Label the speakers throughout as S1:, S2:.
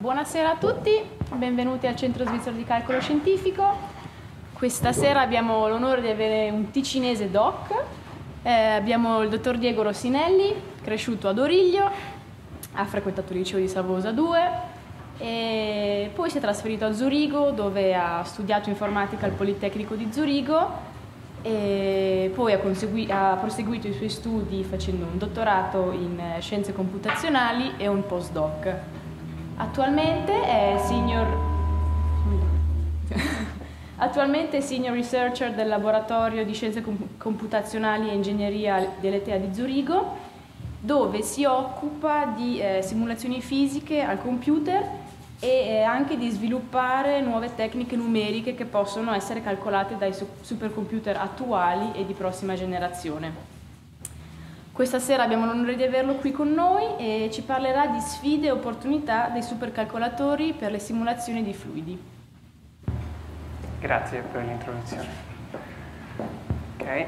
S1: Buonasera a tutti, benvenuti al Centro Svizzero di Calcolo Scientifico. Questa sera abbiamo l'onore di avere un ticinese doc. Abbiamo il dottor Diego Rossinelli, cresciuto ad Origlio, ha frequentato il liceo di Savosa 2 e poi si è trasferito a Zurigo, dove ha studiato informatica al Politecnico di Zurigo e poi ha proseguito i suoi studi facendo un dottorato in scienze computazionali e un postdoc. Attualmente è senior researcher del laboratorio di scienze computazionali e ingegneria dell'ETH di Zurigo, dove si occupa di simulazioni fisiche al computer e anche di sviluppare nuove tecniche numeriche che possono essere calcolate dai supercomputer attuali e di prossima generazione. Questa sera abbiamo l'onore di averlo qui con noi e ci parlerà di sfide e opportunità dei supercalcolatori per le simulazioni di fluidi.
S2: Grazie per l'introduzione. Ok.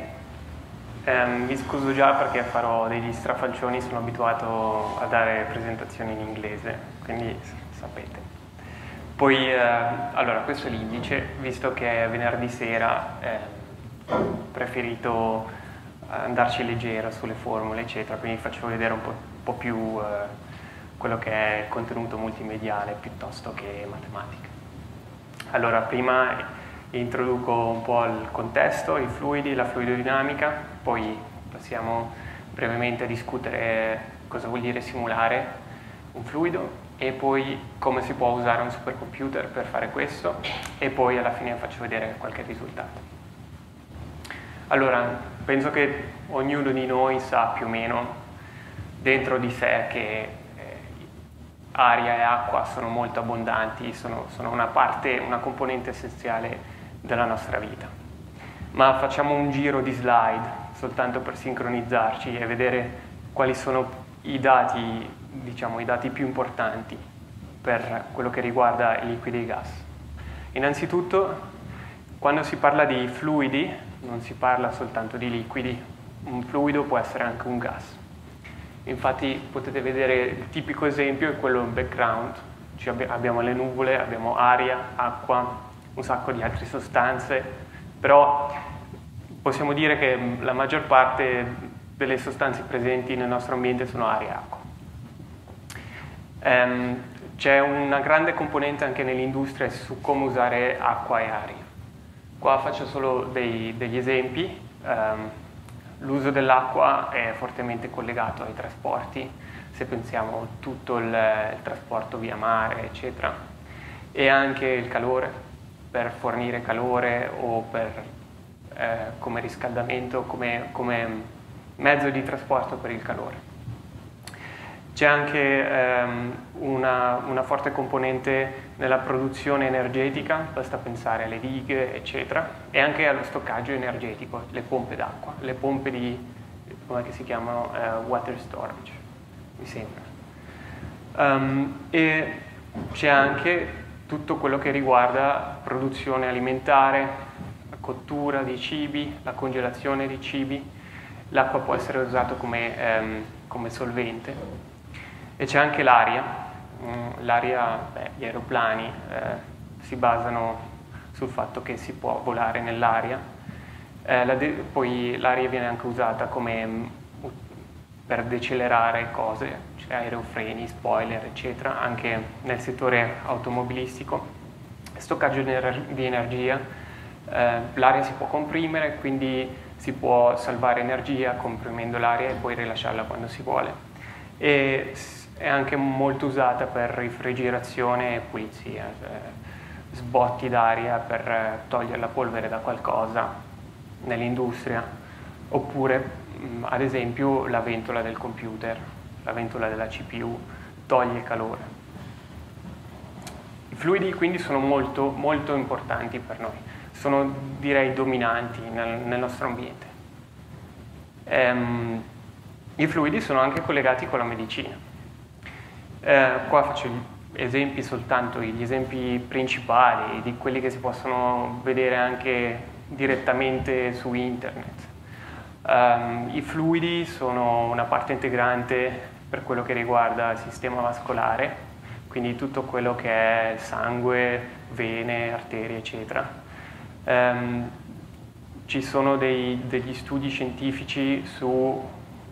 S2: Mi scuso già perché farò degli strafalcioni, sono abituato a dare presentazioni in inglese, quindi sapete. Poi, allora, questo è l'indice, visto che è venerdì sera, ho preferito andarci leggero sulle formule, eccetera, quindi faccio vedere un po' più quello che è il contenuto multimediale piuttosto che matematica. Allora, prima introduco un po' il contesto, i fluidi, la fluidodinamica, poi passiamo brevemente a discutere cosa vuol dire simulare un fluido e poi come si può usare un supercomputer per fare questo e poi alla fine faccio vedere qualche risultato. Allora, penso che ognuno di noi sa più o meno dentro di sé che aria e acqua sono molto abbondanti, sono una componente essenziale della nostra vita. Ma facciamo un giro di slide soltanto per sincronizzarci e vedere quali sono i dati, diciamo, i dati più importanti per quello che riguarda i liquidi e i gas. Innanzitutto, quando si parla di fluidi, non si parla soltanto di liquidi, un fluido può essere anche un gas. Infatti potete vedere il tipico esempio è quello in background, abbiamo le nuvole, abbiamo aria, acqua, un sacco di altre sostanze, però possiamo dire che la maggior parte delle sostanze presenti nel nostro ambiente sono aria e acqua. C'è una grande componente anche nell'industria su come usare acqua e aria. Qua faccio solo degli esempi. L'uso dell'acqua è fortemente collegato ai trasporti, se pensiamo a tutto il trasporto via mare, eccetera, e anche il calore, per fornire calore o come riscaldamento, come mezzo di trasporto per il calore. C'è anche una forte componente nella produzione energetica, basta pensare alle dighe, eccetera, e anche allo stoccaggio energetico, le pompe d'acqua, le pompe di, come si chiamano, water storage, mi sembra. E c'è anche tutto quello che riguarda produzione alimentare, la cottura di cibi, la congelazione di cibi. L'acqua può essere usata come solvente. E c'è anche l'aria. L'aria, gli aeroplani si basano sul fatto che si può volare nell'aria. Poi l'aria viene anche usata per decelerare cose, cioè aerofreni, spoiler, eccetera, anche nel settore automobilistico. Stoccaggio di energia. L'aria si può comprimere, quindi si può salvare energia comprimendo l'aria e poi rilasciarla quando si vuole. E è anche molto usata per refrigerazione e pulizia, sbotti d'aria per togliere la polvere da qualcosa nell'industria, oppure ad esempio la ventola del computer, la ventola della CPU toglie calore. I fluidi quindi sono molto, molto importanti per noi, sono direi dominanti nel nostro ambiente. I fluidi sono anche collegati con la medicina. Qua faccio esempi soltanto, gli esempi principali di quelli che si possono vedere anche direttamente su internet. I fluidi sono una parte integrante per quello che riguarda il sistema vascolare, quindi tutto quello che è sangue, vene, arterie, eccetera. Ci sono degli studi scientifici su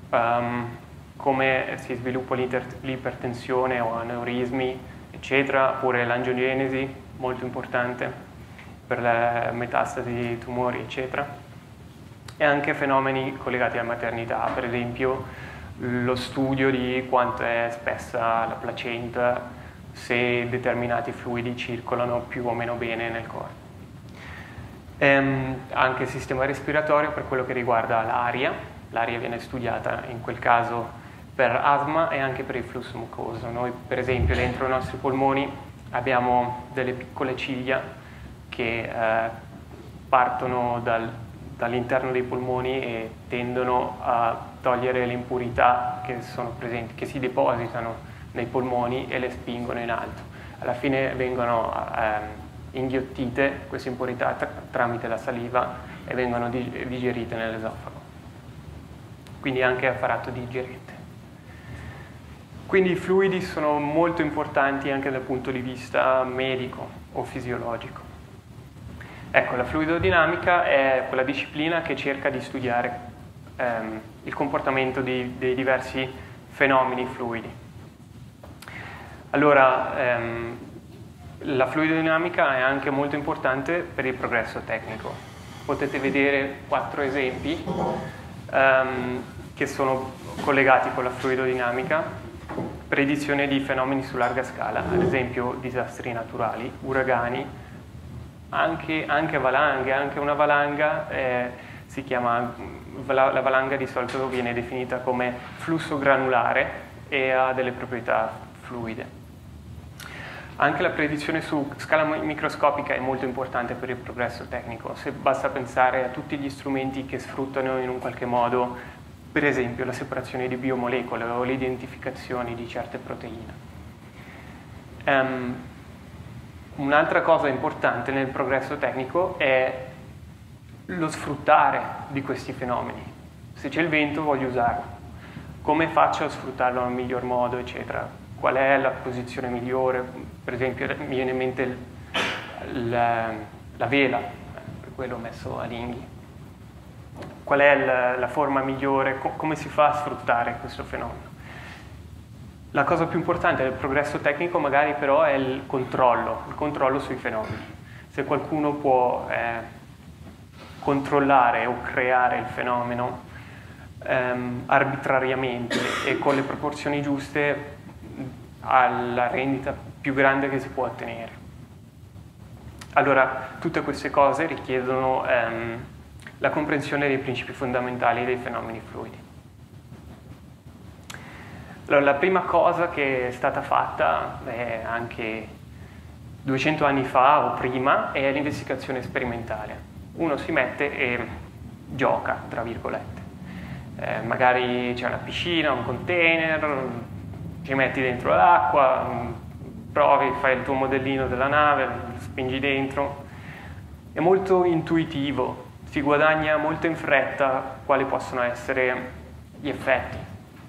S2: come si sviluppa l'ipertensione o aneurismi, eccetera, oppure l'angiogenesi, molto importante per la metastasi di tumori, eccetera, e anche fenomeni collegati alla maternità, per esempio lo studio di quanto è spessa la placenta, se determinati fluidi circolano più o meno bene nel corpo. Anche il sistema respiratorio per quello che riguarda l'aria viene studiata in quel caso per asma e anche per il flusso mucoso. Noi per esempio dentro i nostri polmoni abbiamo delle piccole ciglia che partono dall'interno dei polmoni e tendono a togliere le impurità che sono presenti, che si depositano nei polmoni e le spingono in alto. Alla fine vengono inghiottite queste impurità tramite la saliva e vengono digerite nell'esofago. Quindi anche apparato digerente. Quindi i fluidi sono molto importanti anche dal punto di vista medico o fisiologico. Ecco, la fluidodinamica è quella disciplina che cerca di studiare il comportamento dei diversi fenomeni fluidi. Allora, la fluidodinamica è anche molto importante per il progresso tecnico. Potete vedere 4 esempi che sono collegati con la fluidodinamica. Predizione di fenomeni su larga scala, ad esempio disastri naturali, uragani, anche valanghe. Anche una valanga si chiama, la valanga di solito viene definita come flusso granulare e ha delle proprietà fluide. Anche la predizione su scala microscopica è molto importante per il progresso tecnico. Basta pensare a tutti gli strumenti che sfruttano in un qualche modo, per esempio, la separazione di biomolecole o l'identificazione di certe proteine. Un'altra cosa importante nel progresso tecnico è lo sfruttare di questi fenomeni. Se c'è il vento voglio usarlo. Come faccio a sfruttarlo nel miglior modo, eccetera? Qual è la posizione migliore? Per esempio mi viene in mente la vela, per quello ho messo a Linghi. Qual è la forma migliore? Come si fa a sfruttare questo fenomeno? La cosa più importante del progresso tecnico magari però è il controllo sui fenomeni. Se qualcuno può controllare o creare il fenomeno arbitrariamente e con le proporzioni giuste, alla rendita più grande che si può ottenere. Allora, tutte queste cose richiedono la comprensione dei principi fondamentali dei fenomeni fluidi. Allora, la prima cosa che è stata fatta, anche 200 anni fa o prima, è l'investigazione sperimentale. Uno si mette e gioca, tra virgolette. Magari c'è una piscina, un container, ci metti dentro l'acqua, provi, fai il tuo modellino della nave, lo spingi dentro. È molto intuitivo, si guadagna molto in fretta quali possono essere gli effetti.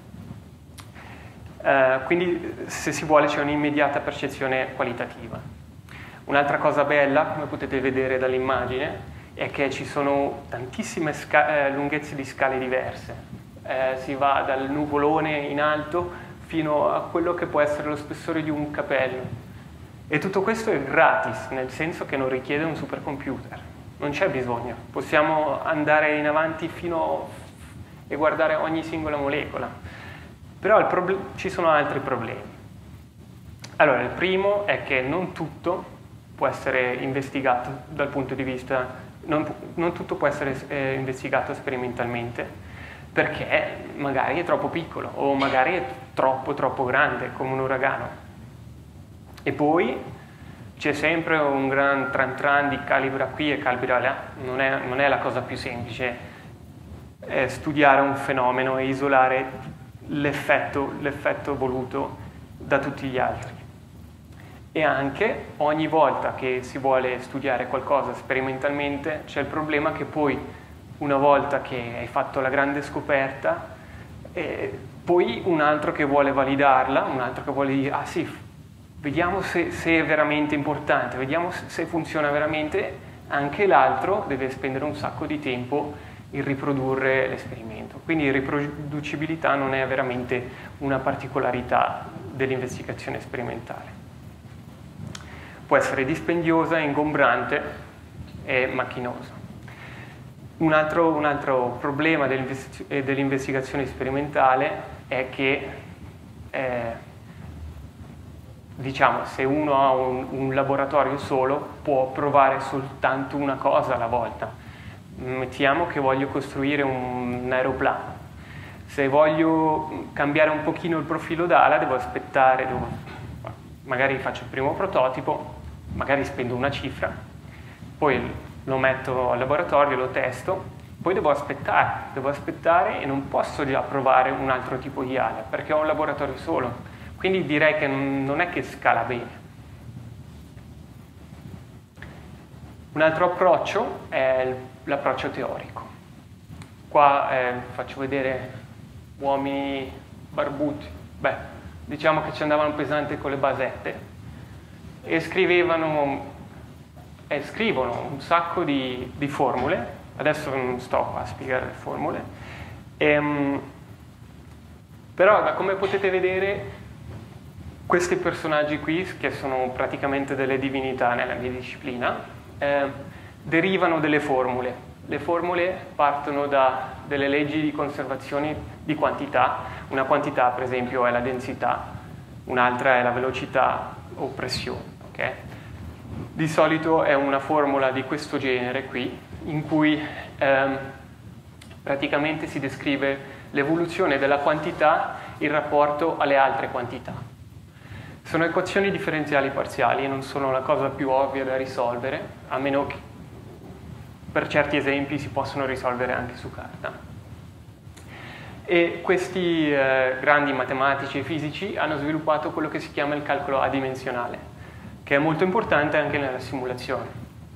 S2: Quindi, se si vuole, c'è un'immediata percezione qualitativa. Un'altra cosa bella, come potete vedere dall'immagine, è che ci sono tantissime lunghezze di scale diverse. Si va dal nuvolone in alto fino a quello che può essere lo spessore di un capello. E tutto questo è gratis, nel senso che non richiede un supercomputer. Non c'è bisogno. Possiamo andare in avanti e guardare ogni singola molecola. Però ci sono altri problemi. Allora, il primo è che non tutto può essere investigato dal punto di vista, non tutto può essere investigato sperimentalmente, perché magari è troppo piccolo o magari è troppo grande, come un uragano. E poi c'è sempre un gran tran di calibra qui e calibra là. Non è la cosa più semplice studiare un fenomeno e isolare l'effetto voluto da tutti gli altri. E anche ogni volta che si vuole studiare qualcosa sperimentalmente c'è il problema che poi, una volta che hai fatto la grande scoperta, poi un altro che vuole validarla, un altro che vuole dire ah sì, vediamo se è veramente importante, vediamo se funziona veramente. Anche l'altro deve spendere un sacco di tempo in riprodurre l'esperimento. Quindi riproducibilità non è veramente una particolarità dell'investigazione sperimentale. Può essere dispendiosa, ingombrante e macchinosa. Un altro problema dell'investigazione sperimentale è che diciamo, se uno ha un laboratorio solo, può provare soltanto una cosa alla volta. Mettiamo che voglio costruire un aeroplano. Se voglio cambiare un pochino il profilo d'ala, devo aspettare, magari faccio il primo prototipo, magari spendo una cifra, poi lo metto al laboratorio, lo testo, poi devo aspettare e non posso già provare un altro tipo di ala, perché ho un laboratorio solo. Quindi direi che non è che scala bene. Un altro approccio è l'approccio teorico. Qua faccio vedere uomini barbuti. Beh, diciamo che ci andavano pesante con le basette e scrivono un sacco di formule. Adesso non sto qua a spiegare le formule. Però, come potete vedere, questi personaggi qui, che sono praticamente delle divinità nella mia disciplina, derivano delle formule. Le formule partono da delle leggi di conservazione di quantità. Una quantità, per esempio, è la densità, un'altra è la velocità o pressione. Okay? Di solito è una formula di questo genere qui, in cui praticamente si descrive l'evoluzione della quantità in rapporto alle altre quantità. Sono equazioni differenziali parziali e non sono la cosa più ovvia da risolvere, a meno che per certi esempi si possono risolvere anche su carta. E questi grandi matematici e fisici hanno sviluppato quello che si chiama il calcolo adimensionale, che è molto importante anche nella simulazione.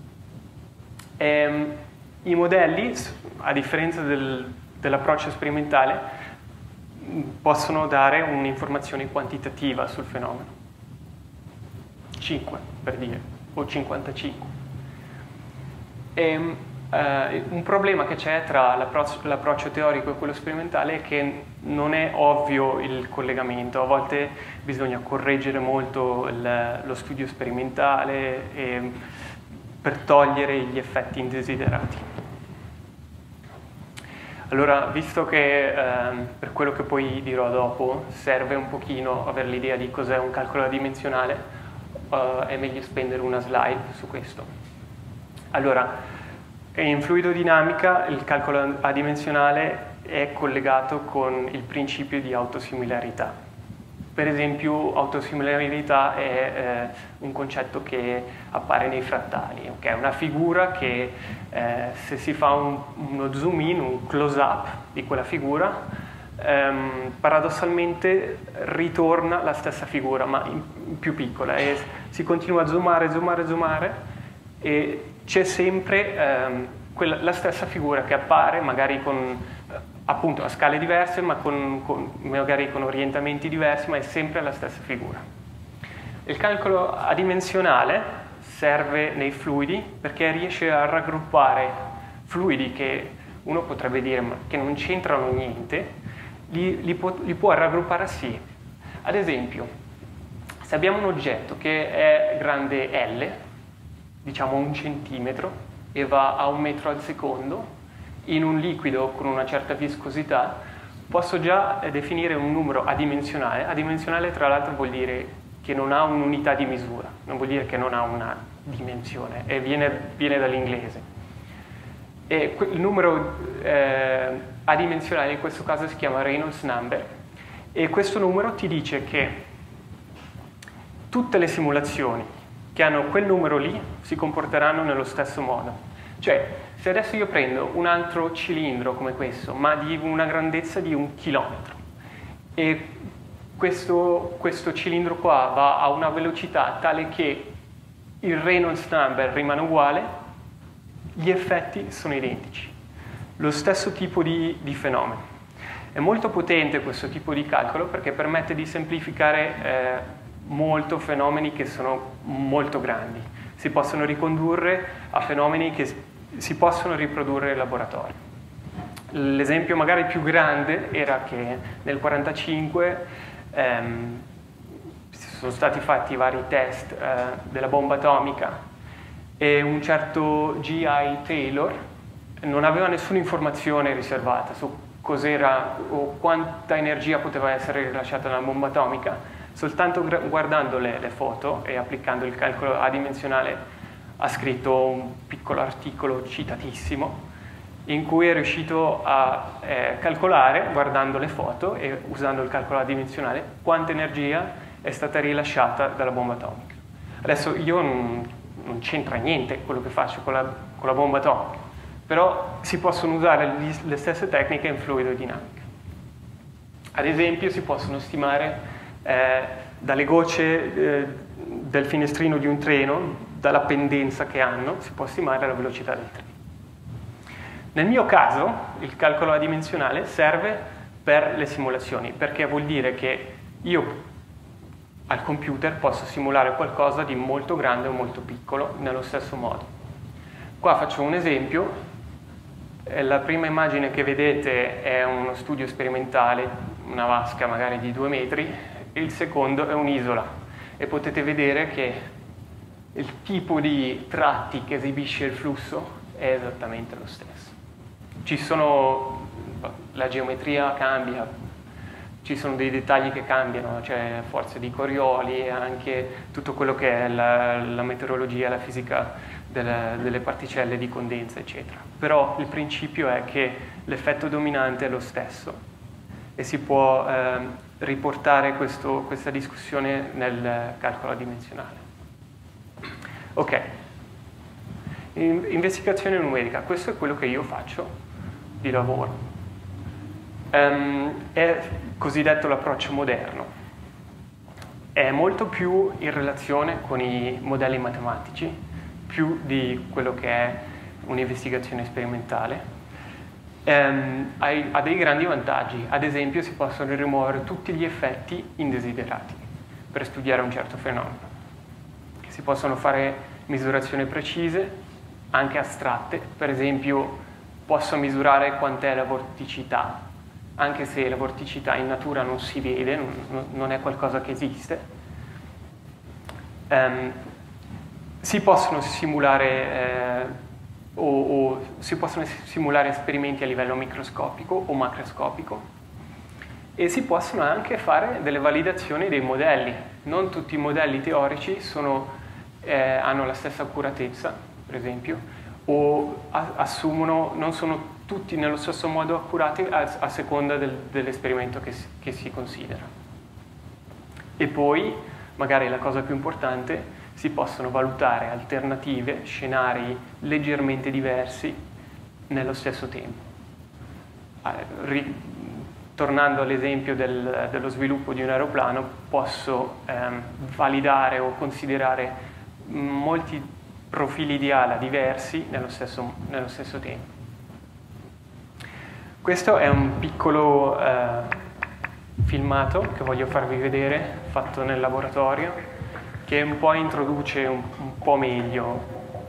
S2: I modelli, a differenza dell'approccio sperimentale, possono dare un'informazione quantitativa sul fenomeno. 5 per dire, o 55. Un problema che c'è tra l'approccio teorico e quello sperimentale è che non è ovvio il collegamento. A volte bisogna correggere molto lo studio sperimentale per togliere gli effetti indesiderati. Allora, visto che per quello che poi dirò dopo serve un pochino avere l'idea di cos'è un calcolo adimensionale, è meglio spendere una slide su questo. Allora, in fluidodinamica il calcolo adimensionale è collegato con il principio di autosimilarità. Per esempio, autosimilarità è un concetto che appare nei frattali. Okay? È una figura che se si fa uno zoom in, un close up di quella figura, paradossalmente ritorna la stessa figura, ma in più piccola, e si continua a zoomare e c'è sempre la stessa figura che appare, magari appunto a scale diverse, ma magari con orientamenti diversi, ma è sempre la stessa figura. Il calcolo adimensionale serve nei fluidi perché riesce a raggruppare fluidi che uno potrebbe dire ma che non c'entrano niente, li può raggruppare assieme. Ad esempio, se abbiamo un oggetto che è grande L, diciamo 1 centimetro, e va a 1 metro al secondo, in un liquido con una certa viscosità, posso già definire un numero adimensionale. Adimensionale, tra l'altro, vuol dire che non ha un'unità di misura, non vuol dire che non ha una dimensione, e viene dall'inglese. E il numero adimensionale in questo caso si chiama Reynolds number, e questo numero ti dice che tutte le simulazioni che hanno quel numero lì si comporteranno nello stesso modo. Cioè, se adesso io prendo un altro cilindro come questo, ma di una grandezza di 1 chilometro, e questo cilindro qua va a una velocità tale che il Reynolds number rimane uguale, gli effetti sono identici. Lo stesso tipo di fenomeno. È molto potente questo tipo di calcolo perché permette di semplificare molto fenomeni che sono molto grandi. Si possono ricondurre a fenomeni che si possono riprodurre in laboratorio. L'esempio magari più grande era che nel 1945 sono stati fatti vari test della bomba atomica e un certo G.I. Taylor non aveva nessuna informazione riservata su cos'era o quanta energia poteva essere rilasciata dalla bomba atomica. Soltanto guardando le foto e applicando il calcolo adimensionale ha scritto un piccolo articolo citatissimo in cui è riuscito a calcolare, guardando le foto e usando il calcolo adimensionale, quanta energia è stata rilasciata dalla bomba atomica. Adesso io non c'entra niente quello che faccio con la bomba atomica, però si possono usare le stesse tecniche in fluidodinamica. Ad esempio si possono stimare dalle gocce del finestrino di un treno, dalla pendenza che hanno, si può stimare la velocità del treno. Nel mio caso il calcolo adimensionale serve per le simulazioni, perché vuol dire che io al computer posso simulare qualcosa di molto grande o molto piccolo nello stesso modo. Qua faccio un esempio. La prima immagine che vedete è uno studio sperimentale, una vasca magari di 2 metri, e il secondo è un'isola. E potete vedere che il tipo di tratti che esibisce il flusso è esattamente lo stesso. La geometria cambia, ci sono dei dettagli che cambiano, cioè forze di Coriolis e anche tutto quello che è la meteorologia, la fisica delle particelle di condensa, eccetera. Però il principio è che l'effetto dominante è lo stesso e si può riportare questa discussione nel calcolo adimensionale. Ok, investigazione numerica, questo è quello che io faccio di lavoro. È cosiddetto l'approccio moderno. È molto più in relazione con i modelli matematici, più di quello che è un'investigazione sperimentale. Ha dei grandi vantaggi. Ad esempio si possono rimuovere tutti gli effetti indesiderati per studiare un certo fenomeno. Si possono fare misurazioni precise, anche astratte. Per esempio posso misurare quant'è la vorticità, anche se la vorticità in natura non si vede, non è qualcosa che esiste. Si possono simulare esperimenti a livello microscopico o macroscopico e si possono anche fare delle validazioni dei modelli. Non tutti i modelli teorici hanno la stessa accuratezza, per esempio, o non sono tutti nello stesso modo accurati a seconda dell'esperimento che si considera. E poi, magari la cosa più importante, si possono valutare alternative, scenari leggermente diversi nello stesso tempo. Tornando all'esempio dello sviluppo di un aeroplano, posso validare o considerare molti profili di ala diversi nello stesso tempo. Questo è un piccolo filmato che voglio farvi vedere, fatto nel laboratorio, che un po' introduce un po' meglio.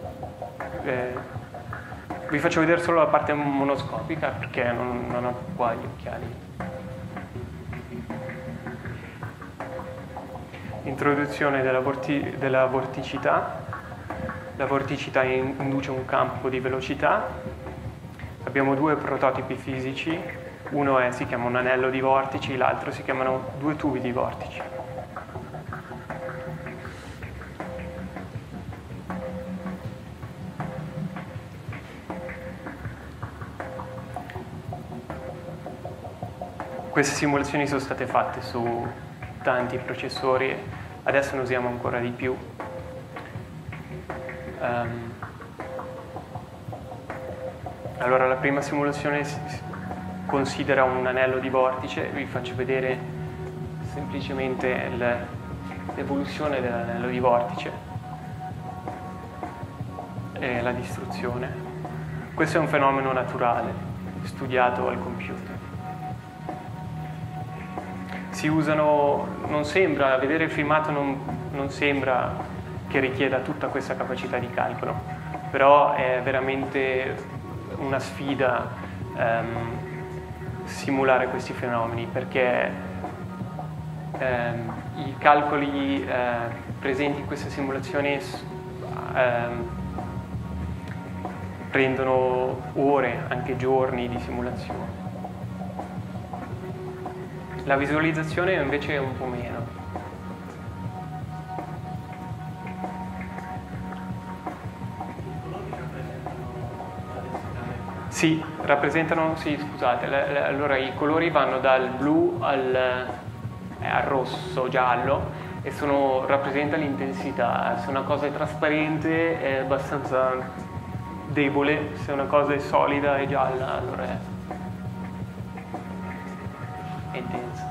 S2: Vi faccio vedere solo la parte monoscopica perché non ho qua gli occhiali. Introduzione della vorticità. La vorticità induce un campo di velocità. Abbiamo 2 prototipi fisici, uno si chiama un anello di vortici, l'altro si chiamano 2 tubi di vortici. Queste simulazioni sono state fatte su tanti processori, adesso ne usiamo ancora di più. Allora, la prima simulazione considera un anello di vortice, vi faccio vedere semplicemente l'evoluzione dell'anello di vortice e la distruzione. Questo è un fenomeno naturale, studiato al computer. si usano, non sembra, a vedere il filmato non sembra che richieda tutta questa capacità di calcolo, però è veramente una sfida simulare questi fenomeni, perché i calcoli presenti in queste simulazioni prendono ore, anche giorni di simulazione. La visualizzazione invece è un po' meno. Sì, rappresentano, sì, scusate, allora i colori vanno dal blu al rosso, giallo, e rappresenta l'intensità. Se una cosa è trasparente è abbastanza debole, se una cosa è solida e gialla allora è intensa.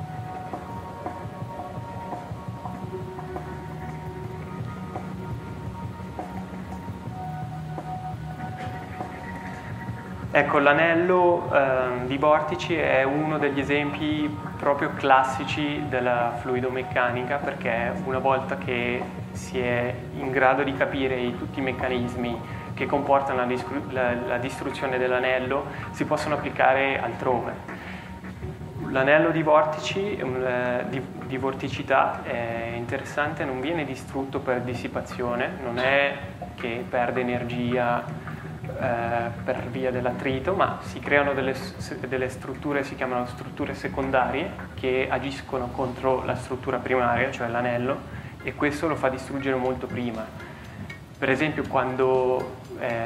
S2: Ecco, l'anello di vortici è uno degli esempi proprio classici della fluidomeccanica, perché una volta che si è in grado di capire tutti i meccanismi che comportano la distruzione dell'anello, si possono applicare altrove. L'anello di vortici, di vorticità, è interessante, non viene distrutto per dissipazione, non è che perde energia per via dell'attrito, ma si creano delle strutture, si chiamano strutture secondarie, che agiscono contro la struttura primaria, cioè l'anello, e questo lo fa distruggere molto prima. Per esempio quando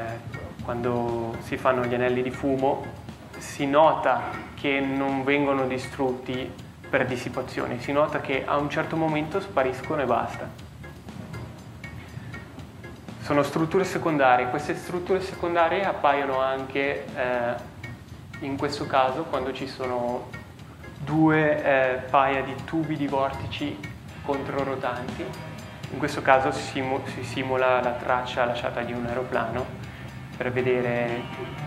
S2: si fanno gli anelli di fumo si nota che non vengono distrutti per dissipazione, si nota che a un certo momento spariscono e basta. Sono strutture secondarie. Queste strutture secondarie appaiono anche in questo caso quando ci sono due paia di tubi di vortici controrotanti. In questo caso si simula la traccia lasciata di un aeroplano per vedere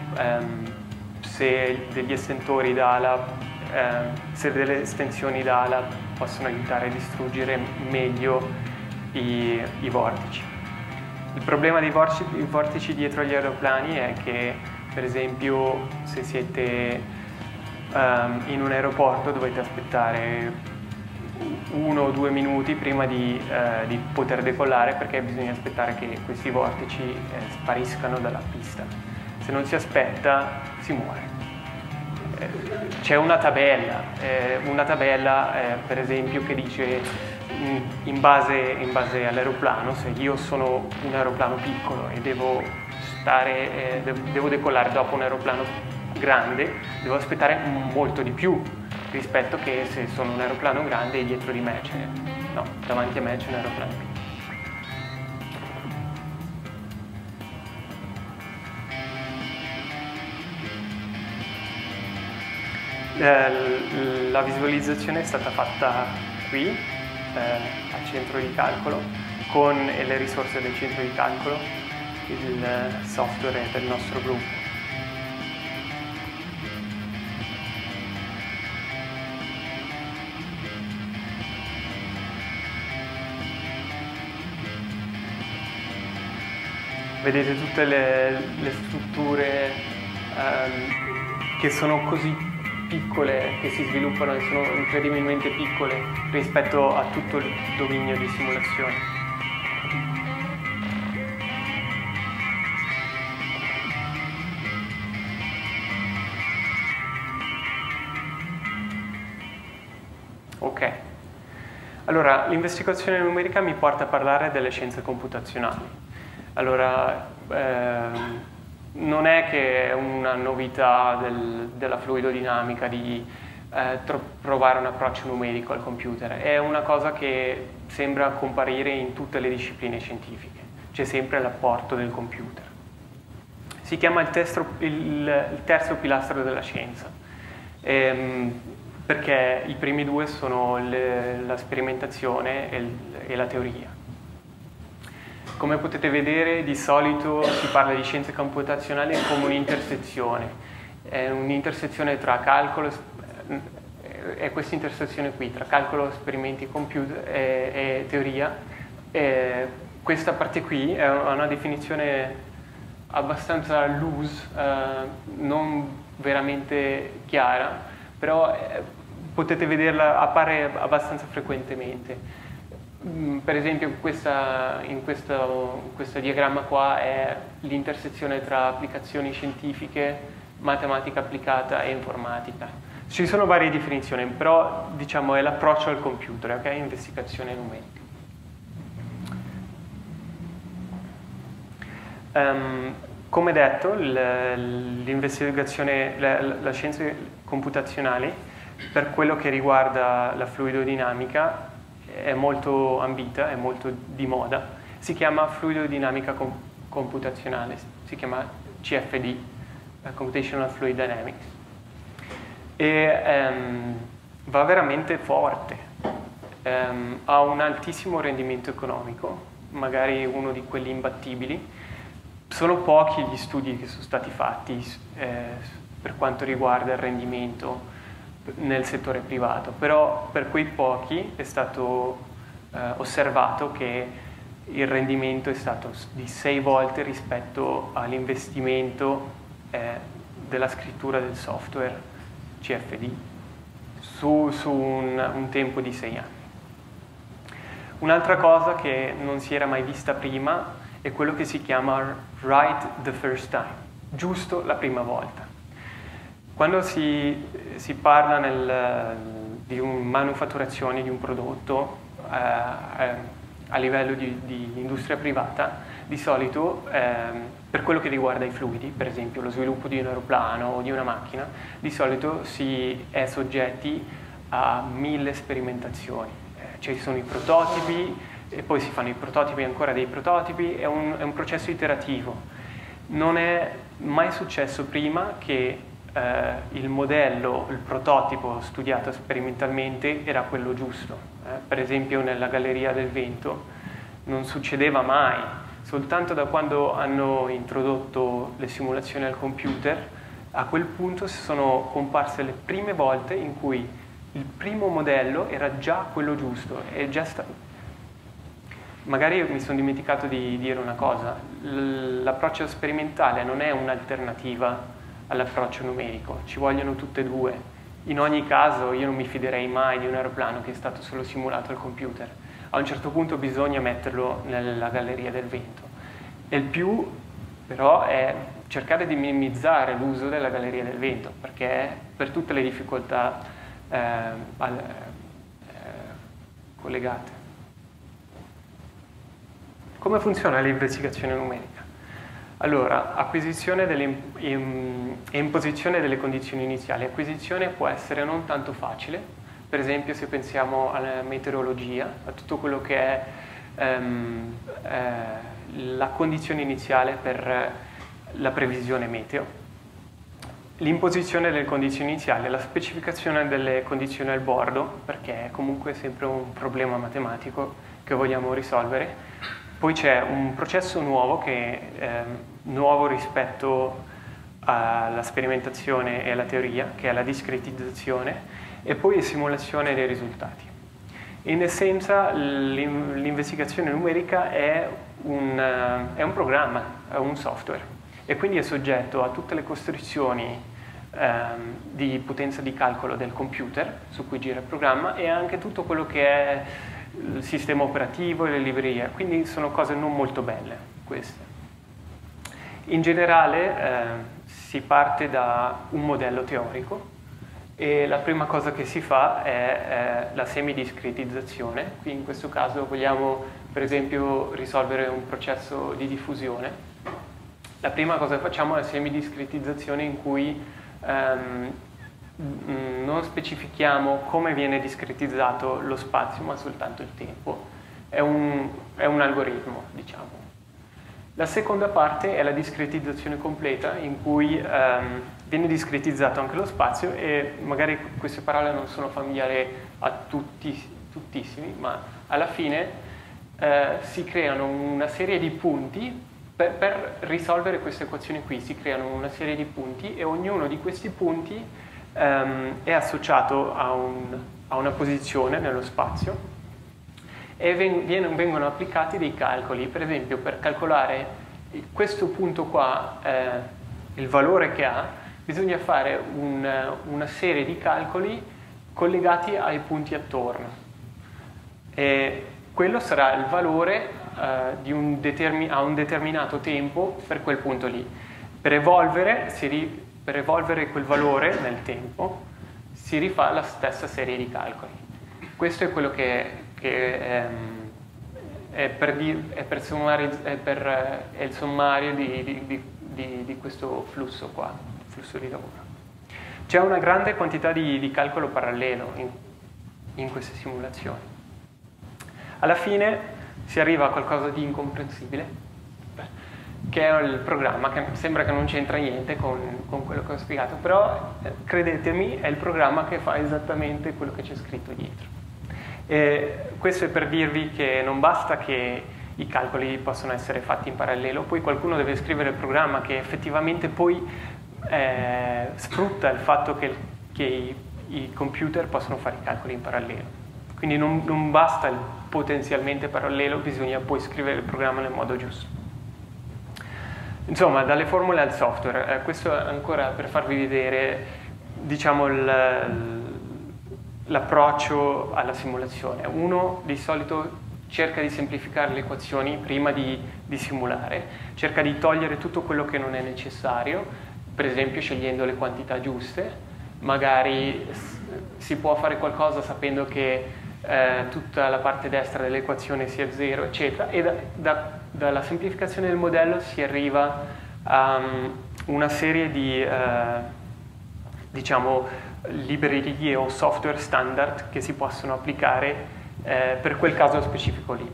S2: se degli estentori d'ala, se delle estensioni d'ala possono aiutare a distruggere meglio i vortici. Il problema dei vortici dietro agli aeroplani è che, per esempio, se siete in un aeroporto dovete aspettare 1 o 2 minuti prima di poter decollare, perché bisogna aspettare che questi vortici spariscano dalla pista. Se non si aspetta, si muore. C'è una tabella per esempio, che dice in base all'aeroplano, se io sono un aeroplano piccolo e devo decollare dopo un aeroplano grande, devo aspettare molto di più rispetto che se sono un aeroplano grande e dietro di me davanti a me c'è un aeroplano piccolo. La visualizzazione è stata fatta qui, al centro di calcolo, con le risorse del centro di calcolo, il software del nostro gruppo. Vedete tutte le strutture che sono così piccole, che si sviluppano e sono incredibilmente piccole rispetto a tutto il dominio di simulazione. Ok, allora l'investigazione numerica mi porta a parlare delle scienze computazionali. Allora, non è che è una novità della fluidodinamica di provare un approccio numerico al computer, è una cosa che sembra comparire in tutte le discipline scientifiche, c'è sempre l'apporto del computer. Si chiama il terzo pilastro della scienza, perché i primi due sono la sperimentazione e la teoria. Come potete vedere, di solito si parla di scienze computazionali come un'intersezione. È un'intersezione tra calcolo, è questa intersezione qui tra calcolo, esperimenti, computer e teoria. Questa parte qui è una definizione abbastanza loose, non veramente chiara, però potete vederla, appare abbastanza frequentemente. Per esempio in questo diagramma qua è l'intersezione tra applicazioni scientifiche, matematica applicata e informatica. Ci sono varie definizioni, però diciamo è l'approccio al computer, ok? Investigazione numerica. Come detto, l'investigazione, la scienze computazionali, per quello che riguarda la fluidodinamica, è molto ambita, è molto di moda. Si chiama fluidodinamica computazionale, si chiama CFD, Computational Fluid Dynamics. E va veramente forte, ha un altissimo rendimento economico, magari uno di quelli imbattibili. Sono pochi gli studi che sono stati fatti per quanto riguarda il rendimento nel settore privato, però per quei pochi è stato osservato che il rendimento è stato di 6 volte rispetto all'investimento della scrittura del software CFD su un tempo di 6 anni. Un'altra cosa che non si era mai vista prima è quello che si chiama right the first time, giusto la prima volta. Quando si parla di manufatturazione di un prodotto a livello di industria privata, di solito per quello che riguarda i fluidi, per esempio lo sviluppo di un aeroplano o di una macchina, di solito si è soggetti a 1000 sperimentazioni. Ci sono i prototipi, e poi si fanno i prototipi, ancora dei prototipi, è un processo iterativo. Non è mai successo prima che il modello, il prototipo studiato sperimentalmente era quello giusto. Per esempio nella Galleria del Vento non succedeva mai, soltanto da quando hanno introdotto le simulazioni al computer, a quel punto sono comparse le prime volte in cui il primo modello era già quello giusto, è già stato. Magari mi sono dimenticato di dire una cosa, l'approccio sperimentale non è un'alternativa all'approccio numerico, ci vogliono tutte e due. In ogni caso io non mi fiderei mai di un aeroplano che è stato solo simulato al computer. A un certo punto bisogna metterlo nella Galleria del Vento. E il più però è cercare di minimizzare l'uso della Galleria del Vento, perché per tutte le difficoltà collegate. Come funziona l'investigazione numerica? Allora, acquisizione e imposizione delle condizioni iniziali. Acquisizione può essere non tanto facile, per esempio se pensiamo alla meteorologia, a tutto quello che è la condizione iniziale per la previsione meteo. L'imposizione delle condizioni iniziali, la specificazione delle condizioni al bordo, perché è comunque sempre un problema matematico che vogliamo risolvere. Poi c'è un processo nuovo che è nuovo rispetto alla sperimentazione e alla teoria, che è la discretizzazione, e poi la simulazione dei risultati. In essenza l'investigazione numerica è un programma, è un software, e quindi è soggetto a tutte le costrizioni di potenza di calcolo del computer su cui gira il programma e anche tutto quello che è il sistema operativo e le librerie, quindi sono cose non molto belle queste. In generale si parte da un modello teorico e la prima cosa che si fa è la semidiscretizzazione. Qui in questo caso vogliamo per esempio risolvere un processo di diffusione. La prima cosa che facciamo è la semidiscretizzazione in cui non specifichiamo come viene discretizzato lo spazio, ma soltanto il tempo. È un algoritmo, diciamo. La seconda parte è la discretizzazione completa, in cui viene discretizzato anche lo spazio, e magari queste parole non sono familiari a tuttissimi, ma alla fine si creano una serie di punti. Per risolvere queste equazioni qui si creano una serie di punti e ognuno di questi punti è associato a una posizione nello spazio e vengono applicati dei calcoli. Per esempio, per calcolare questo punto qua, il valore che ha, bisogna fare una serie di calcoli collegati ai punti attorno. E quello sarà il valore a un determinato tempo per quel punto lì. Per evolvere quel valore nel tempo si rifà la stessa serie di calcoli. Questo è quello è il sommario di questo flusso qua, flusso di lavoro. C'è una grande quantità di calcolo parallelo in queste simulazioni. Alla fine si arriva a qualcosa di incomprensibile, che è il programma, che sembra che non c'entra niente con quello che ho spiegato, però credetemi, è il programma che fa esattamente quello che c'è scritto dietro. E questo è per dirvi che non basta che i calcoli possono essere fatti in parallelo, poi qualcuno deve scrivere il programma che effettivamente poi sfrutta il fatto che i computer possono fare i calcoli in parallelo. Quindi non basta il potenzialmente parallelo, bisogna poi scrivere il programma nel modo giusto. Insomma, dalle formule al software, questo è ancora per farvi vedere, diciamo, l'approccio alla simulazione. Uno di solito cerca di semplificare le equazioni prima di simulare, cerca di togliere tutto quello che non è necessario, per esempio scegliendo le quantità giuste. Magari si può fare qualcosa sapendo che tutta la parte destra dell'equazione sia 0, eccetera, e dalla semplificazione del modello si arriva a una serie di diciamo, librerie o software standard che si possono applicare per quel caso specifico lì.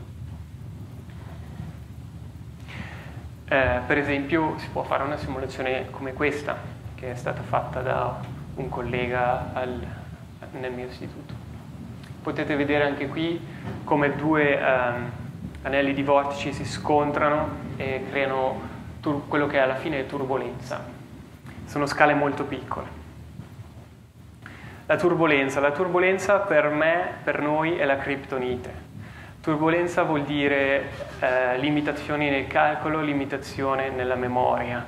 S2: Per esempio si può fare una simulazione come questa, che è stata fatta da un collega nel mio istituto. Potete vedere anche qui come due anelli di vortici si scontrano e creano quello che alla fine è turbolenza. Sono scale molto piccole. La turbolenza per noi è la criptonite. Turbolenza vuol dire limitazioni nel calcolo, limitazione nella memoria,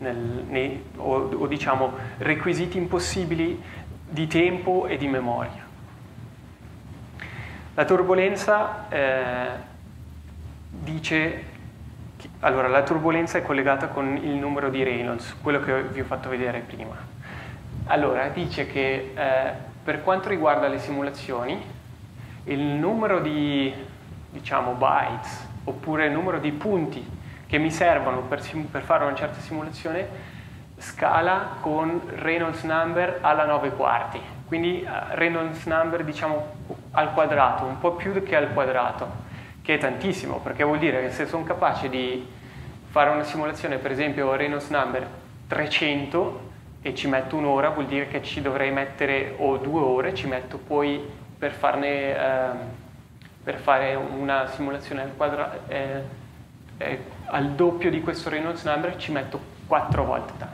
S2: o diciamo requisiti impossibili di tempo e di memoria. La turbolenza allora, la turbolenza è collegata con il numero di Reynolds, quello che vi ho fatto vedere prima. Allora, dice che per quanto riguarda le simulazioni, il numero di, diciamo, bytes, oppure il numero di punti che mi servono per fare una certa simulazione, scala con Reynolds number alla 9/4. Quindi Reynolds number, diciamo, al quadrato, un po' più che al quadrato, che è tantissimo, perché vuol dire che se sono capace di fare una simulazione, per esempio Reynolds number 300, e ci metto un'ora, vuol dire che ci dovrei mettere, o 2 ore, ci metto poi per fare una simulazione al doppio di questo Reynolds number, ci metto 4 volte tanto.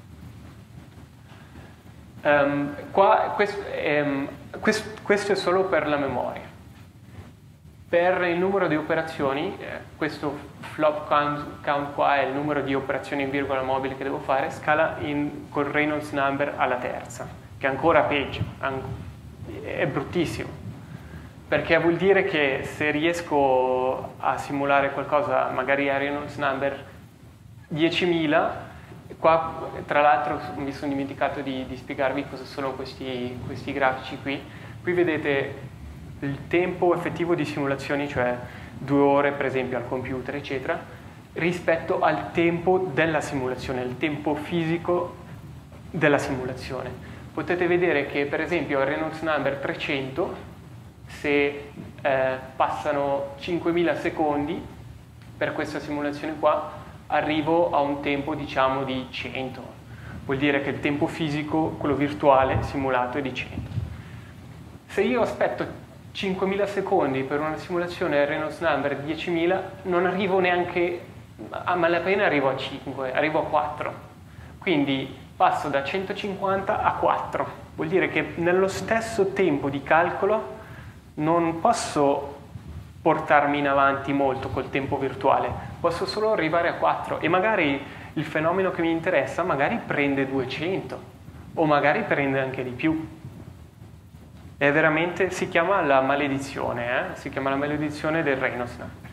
S2: Questo è solo per la memoria. Per il numero di operazioni, questo flop count qua è il numero di operazioni in virgola mobile che devo fare, scala col Reynolds number alla terza, che è ancora peggio, è bruttissimo, perché vuol dire che se riesco a simulare qualcosa magari a Reynolds number 10.000, qua tra l'altro mi sono dimenticato di spiegarvi cosa sono questi grafici qui. Qui vedete il tempo effettivo di simulazioni, cioè 2 ore per esempio al computer, eccetera, rispetto al tempo della simulazione, il tempo fisico della simulazione. Potete vedere che per esempio al Reynolds number 300, se passano 5.000 secondi per questa simulazione qua, arrivo a un tempo, diciamo, di 100. Vuol dire che il tempo fisico, quello virtuale, simulato, è di 100. Se io aspetto 5.000 secondi per una simulazione Reynolds number 10.000, non arrivo neanche, a malapena arrivo a 5, arrivo a 4. Quindi passo da 150 a 4. Vuol dire che nello stesso tempo di calcolo non posso portarmi in avanti molto col tempo virtuale, posso solo arrivare a 4 e magari il fenomeno che mi interessa magari prende 200 o magari prende anche di più. È veramente, si chiama la maledizione, si chiama la maledizione del Reynolds number.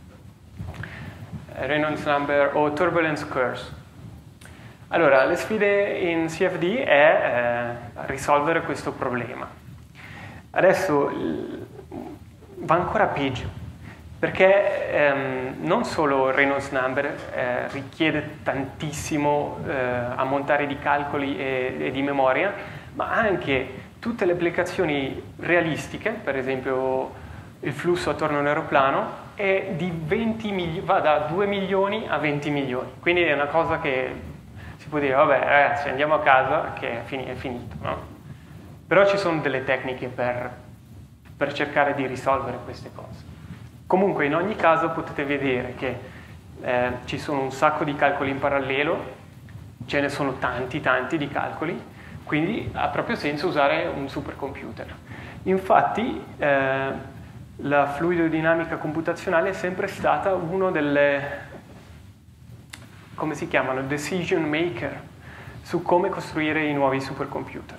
S2: Reynolds number o turbulence curse. Allora, le sfide in CFD è risolvere questo problema. Adesso va ancora peggio, perché non solo il Reynolds number richiede tantissimo ammontare di calcoli e di memoria, ma anche tutte le applicazioni realistiche, per esempio il flusso attorno a un aeroplano, è di 20 milioni, va da 2 milioni a 20 milioni. Quindi è una cosa che si può dire, vabbè ragazzi, andiamo a casa che è finito, no? Però ci sono delle tecniche per cercare di risolvere queste cose. Comunque in ogni caso potete vedere che ci sono un sacco di calcoli in parallelo, ce ne sono tanti di calcoli, quindi ha proprio senso usare un supercomputer. Infatti la fluidodinamica computazionale è sempre stata uno delle, come si chiamano, decision maker su come costruire i nuovi supercomputer.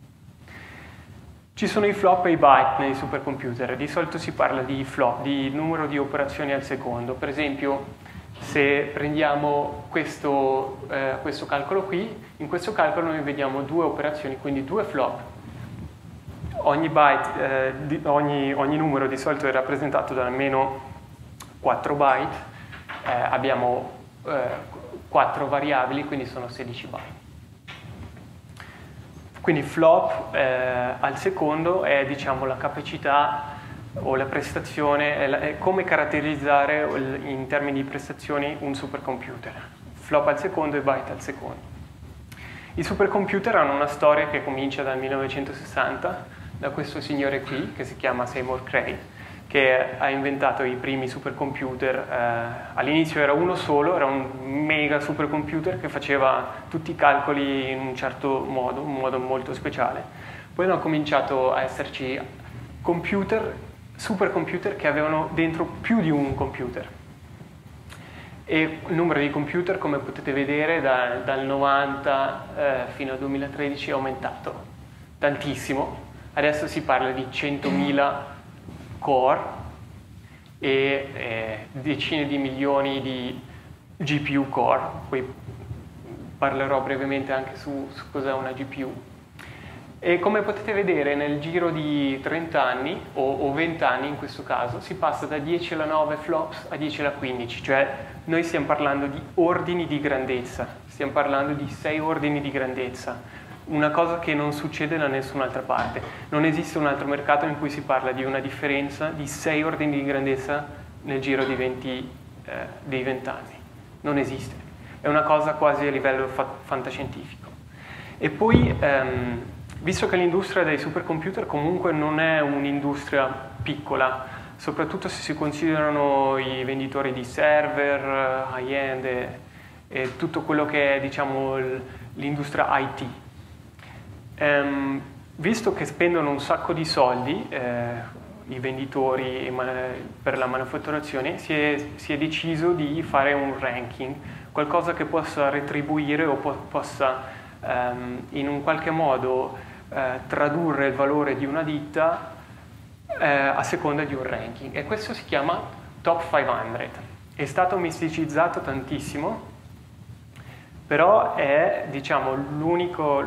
S2: Ci sono i flop e i byte nei supercomputer, di solito si parla di flop, di numero di operazioni al secondo. Per esempio, se prendiamo questo calcolo qui, in questo calcolo noi vediamo 2 operazioni, quindi 2 flop. Ogni byte, ogni numero di solito è rappresentato da almeno 4 byte, abbiamo 4 variabili, quindi sono 16 byte. Quindi flop al secondo è, diciamo, la capacità o la prestazione, è come caratterizzare in termini di prestazioni un supercomputer. Flop al secondo e byte al secondo. I supercomputer hanno una storia che comincia dal 1960, da questo signore qui, che si chiama Seymour Cray, che ha inventato i primi supercomputer. All'inizio era uno solo, era un mega supercomputer che faceva tutti i calcoli in un certo modo, un modo molto speciale. Poi hanno cominciato a esserci supercomputer che avevano dentro più di un computer. E il numero di computer, come potete vedere, dal 90 fino al 2013 è aumentato tantissimo. Adesso si parla di 100.000 core e decine di milioni di GPU core. Poi parlerò brevemente anche su cos'è una GPU. E come potete vedere, nel giro di 30 anni, o 20 anni in questo caso, si passa da 10 alla 9 flops a 10 alla 15, cioè noi stiamo parlando di ordini di grandezza, stiamo parlando di 6 ordini di grandezza, una cosa che non succede da nessun'altra parte. Non esiste un altro mercato in cui si parla di una differenza di 6 ordini di grandezza nel giro di 20 anni. Non esiste. È una cosa quasi a livello fantascientifico. E poi, visto che l'industria dei supercomputer comunque non è un'industria piccola, soprattutto se si considerano i venditori di server, high-end e tutto quello che è, diciamo, l'industria IT. Visto che spendono un sacco di soldi, i venditori per la manufatturazione, si è deciso di fare un ranking, qualcosa che possa retribuire o possa in un qualche modo tradurre il valore di una ditta a seconda di un ranking, e questo si chiama Top 500. È stato misticizzato tantissimo, però è, diciamo, l'unico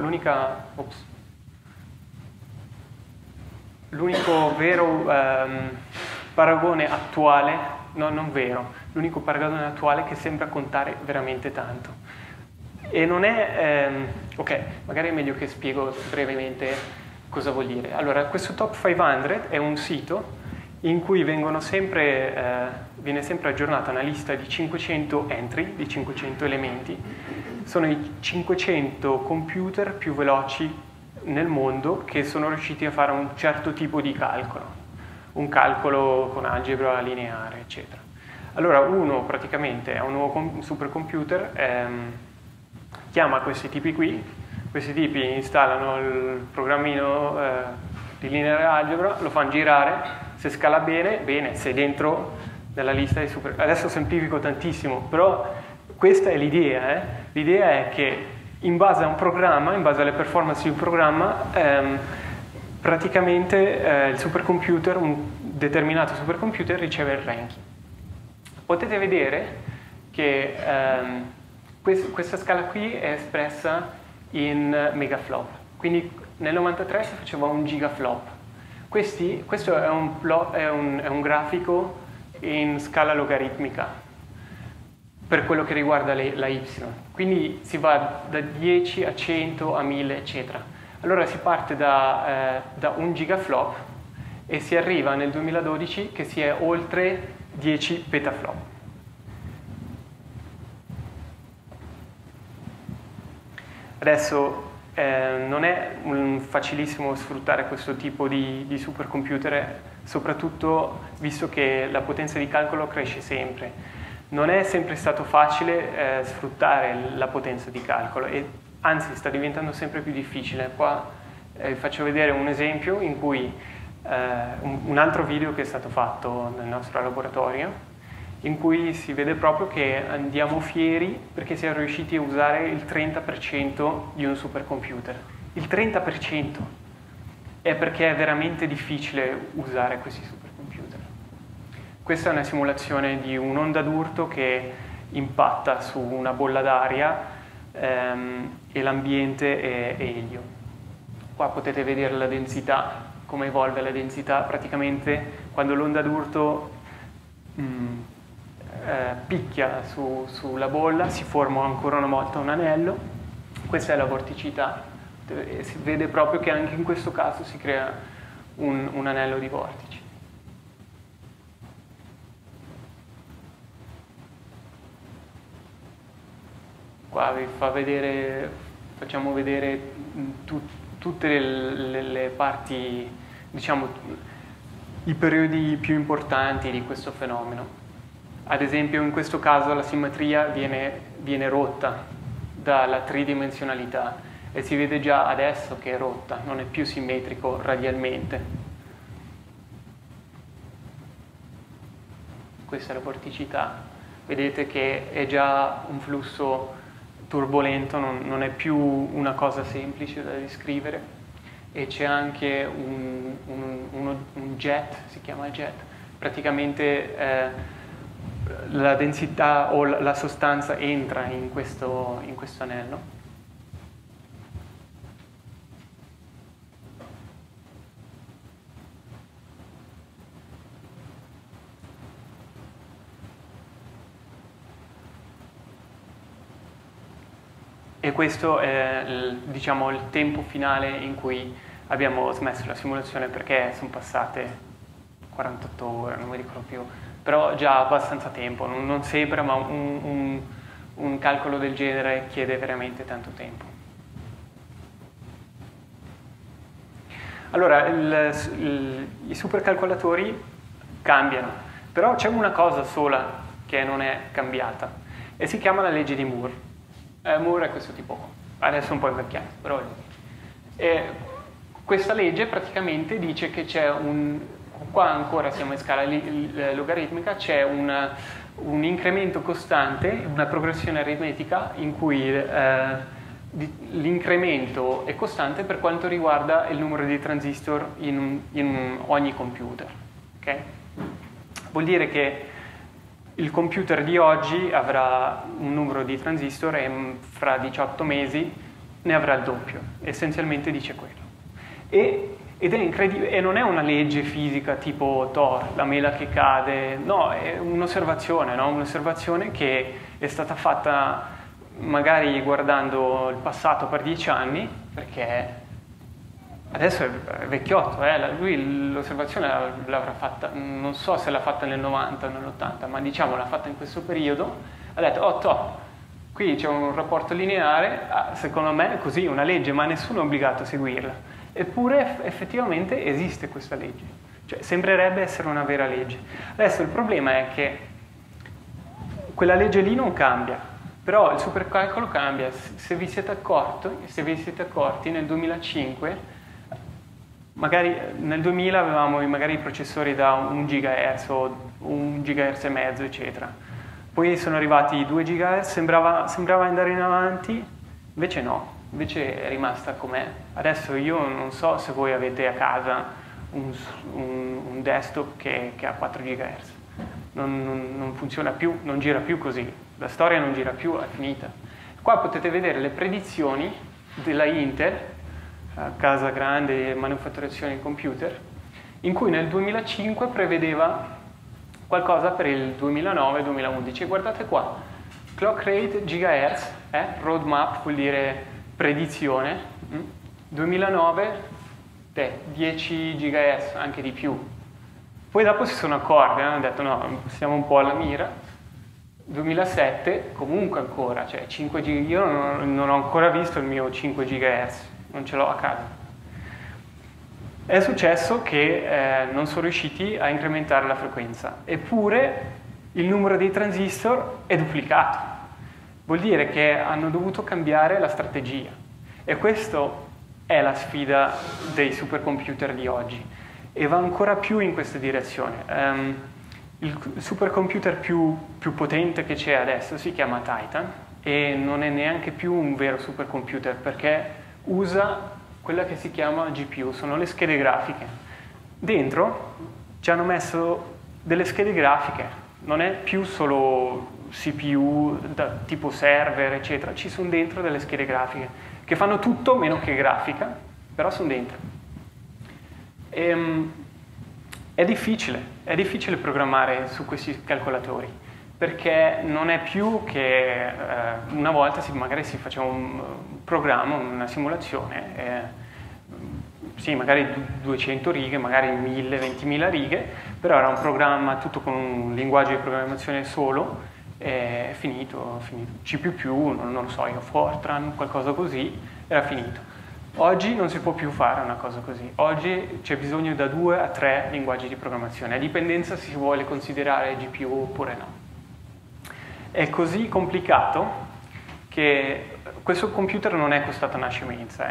S2: vero paragone attuale, no, non vero, l'unico paragone attuale che sembra contare veramente tanto. E non è, ok, magari è meglio che spiego brevemente cosa vuol dire. Allora, questo Top 500 è un sito in cui viene sempre aggiornata una lista di 500 entry, di 500 elementi. Sono i 500 computer più veloci nel mondo che sono riusciti a fare un certo tipo di calcolo, un calcolo con algebra lineare, eccetera. Allora, uno praticamente è un nuovo supercomputer, chiama questi tipi qui, questi tipi installano il programmino di lineare algebra, lo fanno girare, se scala bene, bene, sei dentro nella lista di super... Adesso semplifico tantissimo, però questa è l'idea. L'idea è che in base a un programma, in base alle performance di un programma, praticamente il supercomputer, un determinato supercomputer riceve il ranking. Potete vedere che questa scala qui è espressa in megaflop, quindi nel 93 si faceva un gigaflop. Questo è un grafico in scala logaritmica per quello che riguarda la y, quindi si va da 10 a 100 a 1000 eccetera. Allora si parte da 1 gigaflop e si arriva nel 2012 che si è oltre 10 petaflop. Adesso non è facilissimo sfruttare questo tipo di supercomputer, soprattutto visto che la potenza di calcolo cresce sempre. Non è sempre stato facile sfruttare la potenza di calcolo e anzi sta diventando sempre più difficile. Qua vi faccio vedere un esempio in cui un altro video che è stato fatto nel nostro laboratorio, in cui si vede proprio che andiamo fieri perché siamo riusciti a usare il 30% di un supercomputer. Il 30% è perché è veramente difficile usare questi supercomputer. Questa è una simulazione di un'onda d'urto che impatta su una bolla d'aria e l'ambiente è elio. Qua potete vedere la densità, come evolve la densità. Praticamente quando l'onda d'urto picchia sulla bolla si forma ancora una volta un anello. Questa è la vorticità, si vede proprio che anche in questo caso si crea un anello di vortici. Qua vi fa vedere, facciamo vedere tutte le parti, diciamo i periodi più importanti di questo fenomeno. Ad esempio in questo caso la simmetria viene rotta dalla tridimensionalità e si vede già adesso che è rotta, non è più simmetrico radialmente. Questa è la vorticità, vedete che è già un flusso turbolento, non è più una cosa semplice da descrivere e c'è anche un jet, si chiama jet, praticamente la densità o la sostanza entra in questo anello. E questo è diciamo, il tempo finale in cui abbiamo smesso la simulazione perché sono passate 48 ore, non mi ricordo più. Però già abbastanza tempo, non sembra, ma un calcolo del genere chiede veramente tanto tempo. Allora, i supercalcolatori cambiano, però c'è una cosa sola che non è cambiata e si chiama la legge di Moore. Moore è questo tipo qua, adesso è un po' invecchiato, però questa legge praticamente dice che c'è qua ancora siamo in scala logaritmica, c'è un incremento costante, una progressione aritmetica in cui l'incremento è costante per quanto riguarda il numero di transistor in ogni computer. Okay? Vuol dire che il computer di oggi avrà un numero di transistor e fra 18 mesi ne avrà il doppio, essenzialmente dice quello. Ed è incredibile, e non è una legge fisica tipo Thor, la mela che cade, no, è un'osservazione, no? Un'osservazione che è stata fatta magari guardando il passato per 10 anni, perché adesso è vecchiotto, lui l'osservazione l'avrà fatta, non so se l'ha fatta nel 90 o nell'80, ma diciamo l'ha fatta in questo periodo, ha detto, oh top, qui c'è un rapporto lineare, secondo me è così, una legge, ma nessuno è obbligato a seguirla. Eppure effettivamente esiste questa legge, cioè sembrerebbe essere una vera legge. Adesso il problema è che quella legge lì non cambia, Però il supercalcolo cambia. Se vi siete accorti nel 2005, magari nel 2000 avevamo magari i processori da 1 GHz o 1 GHz e mezzo, eccetera. Poi sono arrivati i 2 GHz, sembrava andare in avanti, invece no, invece è rimasta com'è. Adesso io non so se voi avete a casa un desktop che ha 4 GHz. Non funziona più, non gira più così. La storia non gira più, è finita. Qua potete vedere le predizioni della Intel, casa grande, manufatturazione di computer, in cui nel 2005 prevedeva qualcosa per il 2009-2011. Guardate qua, clock rate gigahertz, roadmap vuol dire predizione, 2009 10 GHz, anche di più. Poi dopo si sono accorti, hanno detto no, siamo un po' alla mira. 2007 comunque ancora, cioè 5 GHz, io non ho ancora visto il mio 5 GHz, non ce l'ho a casa. È successo che non sono riusciti a incrementare la frequenza, eppure il numero dei transistor è duplicato. Vuol dire che hanno dovuto cambiare la strategia. E questa è la sfida dei supercomputer di oggi. E va ancora più in questa direzione. Il supercomputer più potente che c'è adesso si chiama Titan e non è neanche più un vero supercomputer perché usa quella che si chiama GPU, sono le schede grafiche. Dentro ci hanno messo delle schede grafiche, non è più solo CPU tipo server, eccetera, ci sono dentro delle schede grafiche che fanno tutto meno che grafica, però sono dentro. È difficile programmare su questi calcolatori, perché non è più che una volta magari si faceva un programma, una simulazione, sì, magari 200 righe, magari 1000, 20.000 righe, però era un programma tutto con un linguaggio di programmazione solo, è finito. C++, non lo so, io Fortran, qualcosa così, era finito. Oggi non si può più fare una cosa così, oggi c'è bisogno da 2 a 3 linguaggi di programmazione, a dipendenza se si vuole considerare GPU oppure no. È così complicato che questo computer non è costato una scemenza.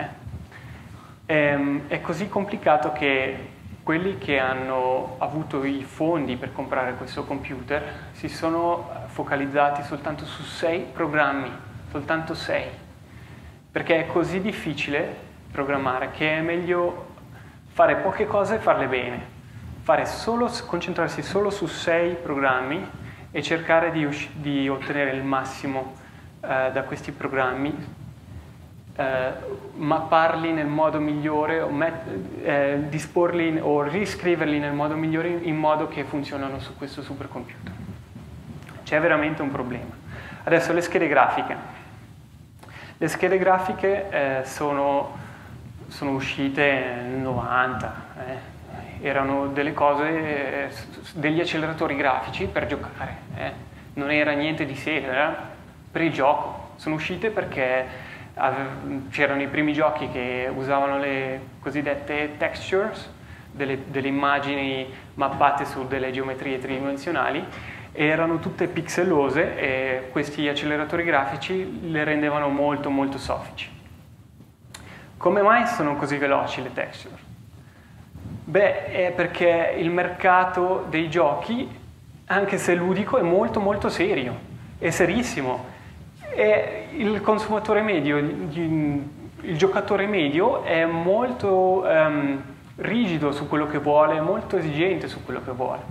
S2: È così complicato che quelli che hanno avuto i fondi per comprare questo computer si sono focalizzati soltanto su 6 programmi, soltanto 6, perché è così difficile programmare che è meglio fare poche cose e farle bene, concentrarsi solo su 6 programmi e cercare di ottenere il massimo da questi programmi, mapparli nel modo migliore o disporli o riscriverli nel modo migliore in modo che funzionano su questo supercomputer. C'è veramente un problema. Adesso le schede grafiche. Le schede grafiche sono uscite nel 90, erano delle cose, degli acceleratori grafici per giocare, non era niente di serio, era per il gioco. Sono uscite perché c'erano i primi giochi che usavano le cosiddette textures, delle immagini mappate su delle geometrie tridimensionali, e erano tutte pixellose e questi acceleratori grafici le rendevano molto molto soffici. Come mai sono così veloci le texture? Beh, è perché il mercato dei giochi, anche se ludico, è molto molto serio, è serissimo. E il consumatore medio, il giocatore medio è molto rigido su quello che vuole, molto esigente su quello che vuole.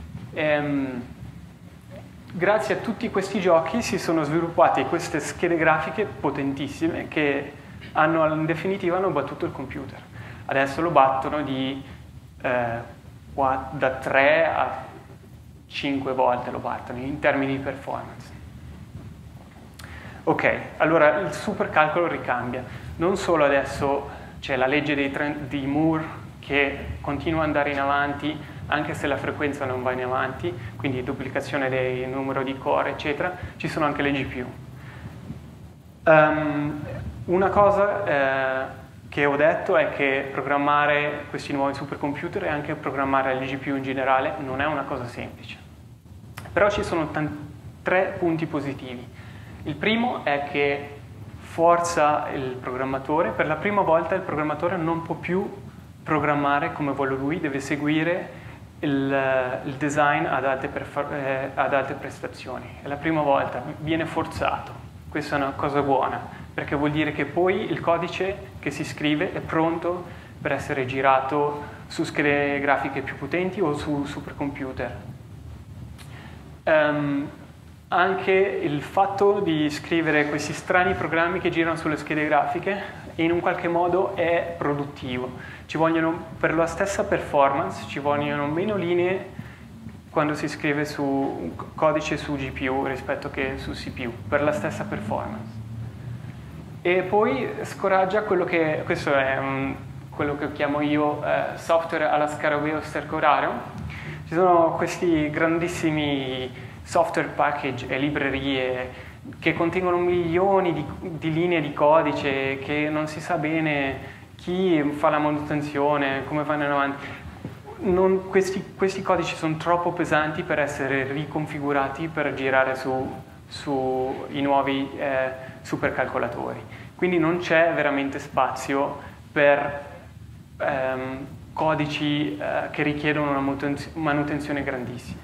S2: Grazie a tutti questi giochi si sono sviluppate queste schede grafiche potentissime che in definitiva hanno battuto il computer. Adesso lo battono da 3 a 5 volte lo battono in termini di performance. Ok, allora il supercalcolo ricambia. Non solo adesso c'è la legge di Moore che continua ad andare in avanti anche se la frequenza non va in avanti, quindi duplicazione del numero di core, eccetera, ci sono anche le GPU. Una cosa che ho detto è che programmare questi nuovi supercomputer e anche programmare le GPU in generale non è una cosa semplice. Però ci sono 3 punti positivi. Il primo è che forza il programmatore, per la prima volta il programmatore non può più programmare come vuole lui, deve seguire il design ad alte prestazioni. È la prima volta, viene forzato. Questa è una cosa buona, perché vuol dire che poi il codice che si scrive è pronto per essere girato su schede grafiche più potenti o su supercomputer. Anche il fatto di scrivere questi strani programmi che girano sulle schede grafiche in un qualche modo è produttivo. Ci vogliono, per la stessa performance, ci vogliono meno linee quando si scrive su codice su GPU rispetto che su CPU, per la stessa performance. E poi scoraggia questo è quello che chiamo io software alla scarabeo stercorario. Ci sono questi grandissimi software package e librerie che contengono milioni di linee di codice che non si sa bene chi fa la manutenzione, come vanno in avanti. Questi codici sono troppo pesanti per essere riconfigurati per girare sui nuovi supercalcolatori. Quindi non c'è veramente spazio per codici che richiedono una manutenzione grandissima.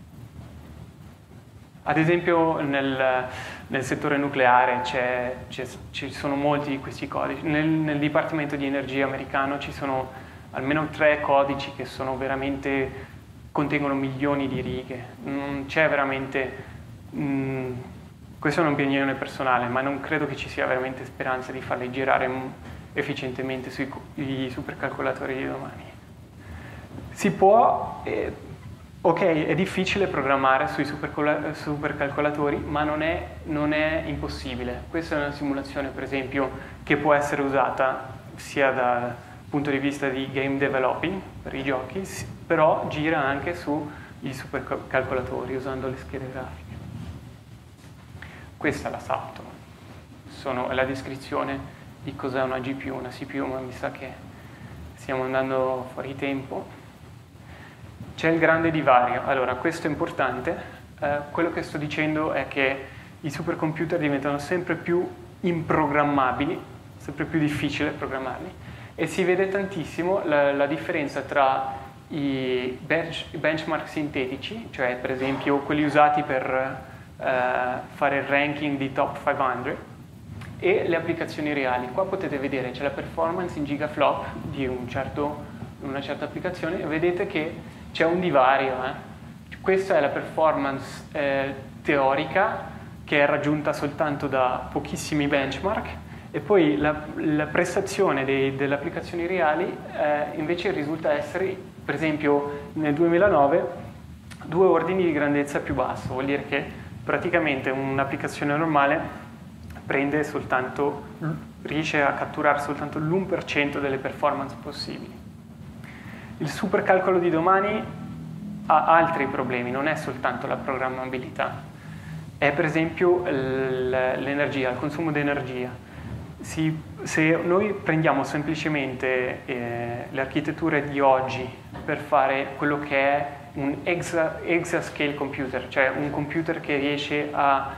S2: Ad esempio nel settore nucleare ci sono molti di questi codici. Nel Dipartimento di Energia americano ci sono almeno 3 codici che sono contengono milioni di righe. Non c'è veramente, questa è un'opinione personale, ma non credo che ci sia veramente speranza di farli girare efficientemente sui supercalcolatori di domani. Si può... Ok, è difficile programmare sui supercalcolatori, ma non è impossibile. Questa è una simulazione, per esempio, che può essere usata sia dal punto di vista di game developing, per i giochi, però gira anche sui supercalcolatori, usando le schede grafiche. Questa la salto. È la descrizione di cos'è una GPU, una CPU, ma mi sa che stiamo andando fuori tempo. C'è il grande divario. Allora, questo è importante. Quello che sto dicendo è che i supercomputer diventano sempre più improgrammabili, sempre più difficile programmarli, e si vede tantissimo la differenza tra i benchmark sintetici, cioè per esempio quelli usati per fare il ranking di top 500, e le applicazioni reali. Qua potete vedere, c'è la performance in gigaflop di una certa applicazione, e vedete che c'è un divario. Questa è la performance teorica, che è raggiunta soltanto da pochissimi benchmark, e poi la prestazione delle applicazioni reali invece risulta essere, per esempio nel 2009, 2 ordini di grandezza più basso. Vuol dire che praticamente un'applicazione normale riesce a catturare soltanto l'1% delle performance possibili. Il supercalcolo di domani ha altri problemi, non è soltanto la programmabilità, è per esempio l'energia, il consumo di energia. Se noi prendiamo semplicemente le architetture di oggi per fare quello che è un exascale computer, cioè un computer che riesce a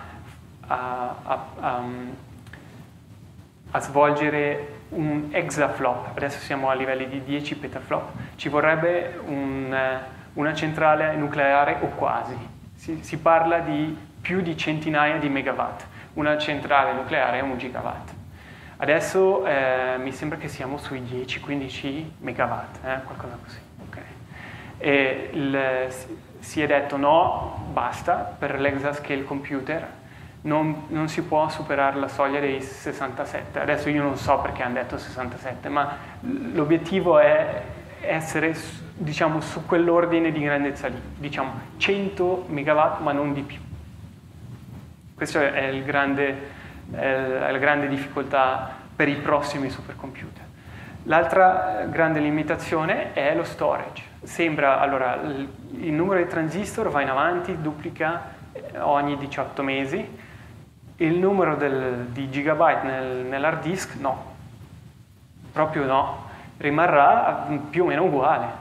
S2: svolgere un exaflop, adesso siamo a livelli di 10 petaflop, ci vorrebbe una centrale nucleare o quasi. Si parla di più di centinaia di megawatt. Una centrale nucleare è 1 gigawatt. Adesso mi sembra che siamo sui 10-15 megawatt, qualcosa così. Okay. E si è detto no, basta, per l'exascale computer non si può superare la soglia dei 67. Adesso io non so perché hanno detto 67, ma l'obiettivo è essere, diciamo, su quell'ordine di grandezza lì, diciamo 100 megawatt, ma non di più. Questa è la grande difficoltà per i prossimi supercomputer. L'altra grande limitazione è lo storage. Allora, il numero di transistor va in avanti, duplica ogni 18 mesi. Il numero di gigabyte nell'hard disk no, proprio no, rimarrà più o meno uguale.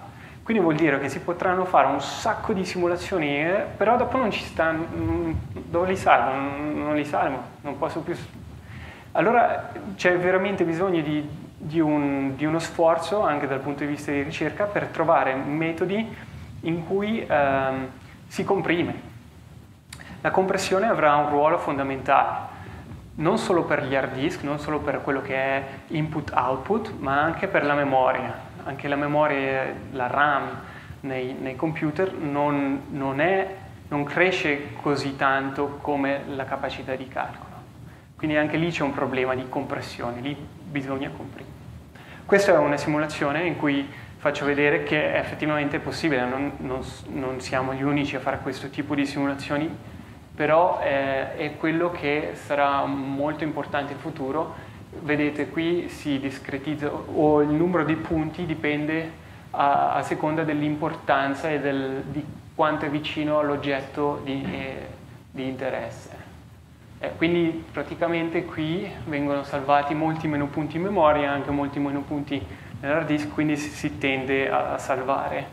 S2: Quindi vuol dire che si potranno fare un sacco di simulazioni, però dopo non ci stanno, dove li salvo? Non li salvo, non posso più. Allora c'è veramente bisogno di uno sforzo anche dal punto di vista di ricerca per trovare metodi in cui si comprime. La compressione avrà un ruolo fondamentale, non solo per gli hard disk, non solo per quello che è input-output, ma anche per la memoria. Anche la memoria, la RAM nei computer non cresce così tanto come la capacità di calcolo. Quindi anche lì c'è un problema di compressione, lì bisogna comprimere. Questa è una simulazione in cui faccio vedere che effettivamente è possibile, non siamo gli unici a fare questo tipo di simulazioni, però è quello che sarà molto importante in futuro. Vedete qui si discretizza, o il numero di punti dipende a seconda dell'importanza e di quanto è vicino all'oggetto di interesse. Quindi praticamente qui vengono salvati molti meno punti in memoria, anche molti meno punti nell'hard disk, quindi si tende a salvare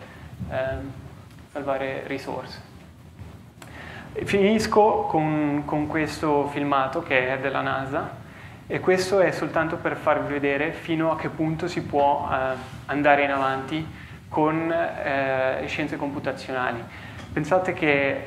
S2: risorse. Finisco con questo filmato che è della NASA, e questo è soltanto per farvi vedere fino a che punto si può andare in avanti con scienze computazionali. Pensate che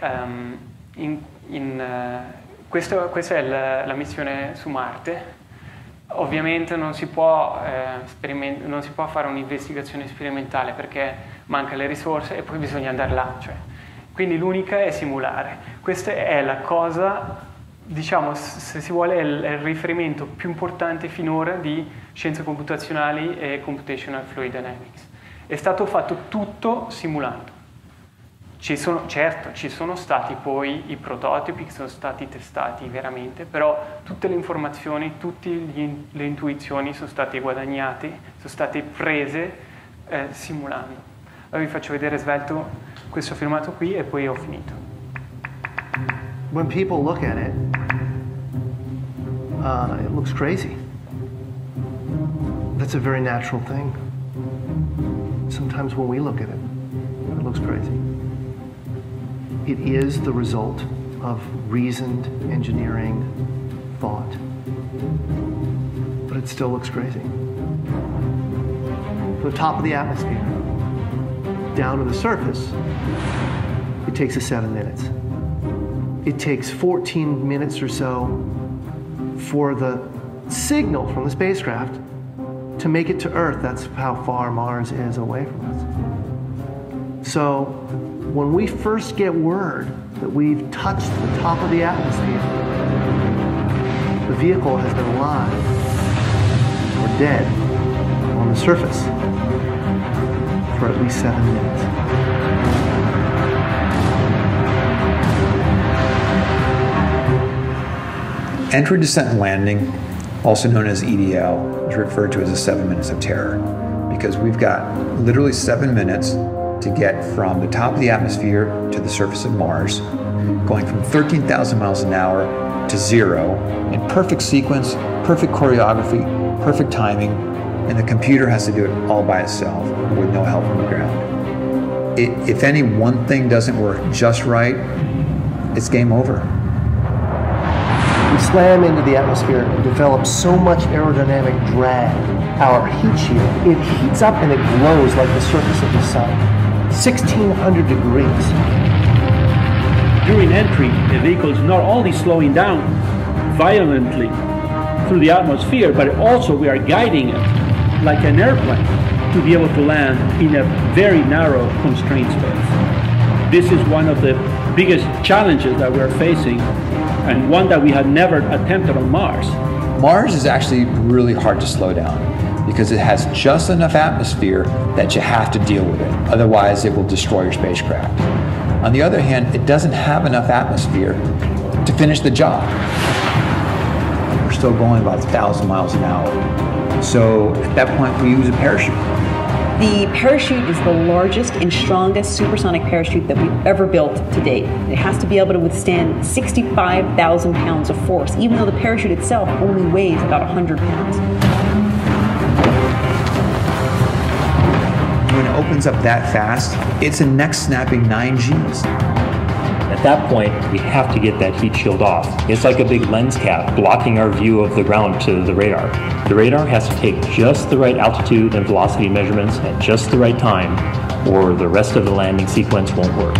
S2: questa è la missione su Marte. Ovviamente non si può fare un'investigazione sperimentale perché manca le risorse e poi bisogna andare là. Quindi l'unica è simulare. Questa è la cosa, diciamo, se si vuole, è il riferimento più importante finora di scienze computazionali e computational fluid dynamics. È stato fatto tutto simulando. Certo, ci sono stati poi i prototipi che sono stati testati veramente, però tutte le informazioni, tutte le intuizioni sono state guadagnate, sono state prese simulando. Allora vi faccio vedere svelto questo filmato qui e poi ho finito.
S3: When people look at it, it looks crazy. That's a very natural thing. Sometimes when we look at it, it looks crazy. It is the result of reasoned engineering thought, but it still looks crazy. From the top of the atmosphere down to the surface, it takes us 7 minutes. It takes 14 minutes or so for the signal from the spacecraft to make it to Earth. That's how far Mars is away from us. So when we first get word that we've touched the top of the atmosphere, the vehicle has been alive or dead on the surface for at least 7 minutes.
S4: Entry, descent, and landing, also known as EDL, is referred to as the 7 minutes of terror because we've got literally 7 minutes to get from the top of the atmosphere to the surface of Mars, going from 13,000 miles an hour to 0 in perfect sequence, perfect choreography, perfect timing, and the computer has to do it all by itself with no help from the ground. If any one thing doesn't work just right, it's game over.
S3: We slam into the atmosphere and develop so much aerodynamic drag. Our heat shield, it heats up and it glows like the surface of the sun. 1,600 degrees.
S5: During entry, the vehicle is not only slowing down violently through the atmosphere, but also we are guiding it like an airplane to be able to land in a very narrow constrained space. This is one of the biggest challenges that we're facing, and one that we had never attempted on Mars.
S4: Mars is actually really hard to slow down because it has just enough atmosphere that you have to deal with it. Otherwise, it will destroy your spacecraft. On the other hand, it doesn't have enough atmosphere to finish the job. We're still going about 1,000 miles an hour. So at that point, we use a parachute.
S6: The parachute is the largest and strongest supersonic parachute that we've ever built to date. It has to be able to withstand 65,000 pounds of force, even though the parachute itself only weighs about 100 pounds.
S4: When opens up that fast, it's a neck snapping 9 Gs.
S7: At that point, we have to get that heat shield off. It's like a big lens cap blocking our view of the ground to the radar. The radar has to take just the right altitude and velocity measurements at just the right time, or the rest of the landing sequence won't work.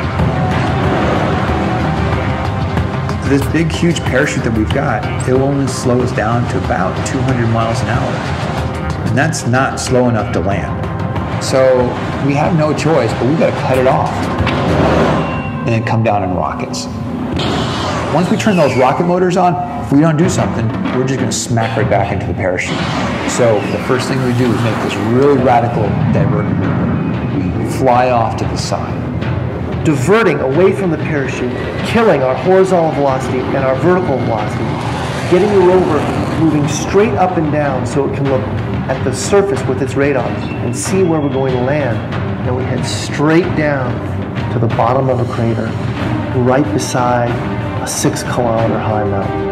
S4: This big, huge parachute that we've got, it will only slow us down to about 200 miles an hour. And that's not slow enough to land. So we have no choice, but we've got to cut it off and then come down in rockets. Once we turn those rocket motors on, if we don't do something, we're just going to smack right back into the parachute. So the first thing we do is make this really radical divert maneuver. We fly off to the side,
S3: diverting away from the parachute, killing our horizontal velocity and our vertical velocity, getting the rover moving straight up and down so it can look at the surface with its radar and see where we're going to land. And we head straight down to the bottom of a crater, right beside a 6-kilometer high mountain.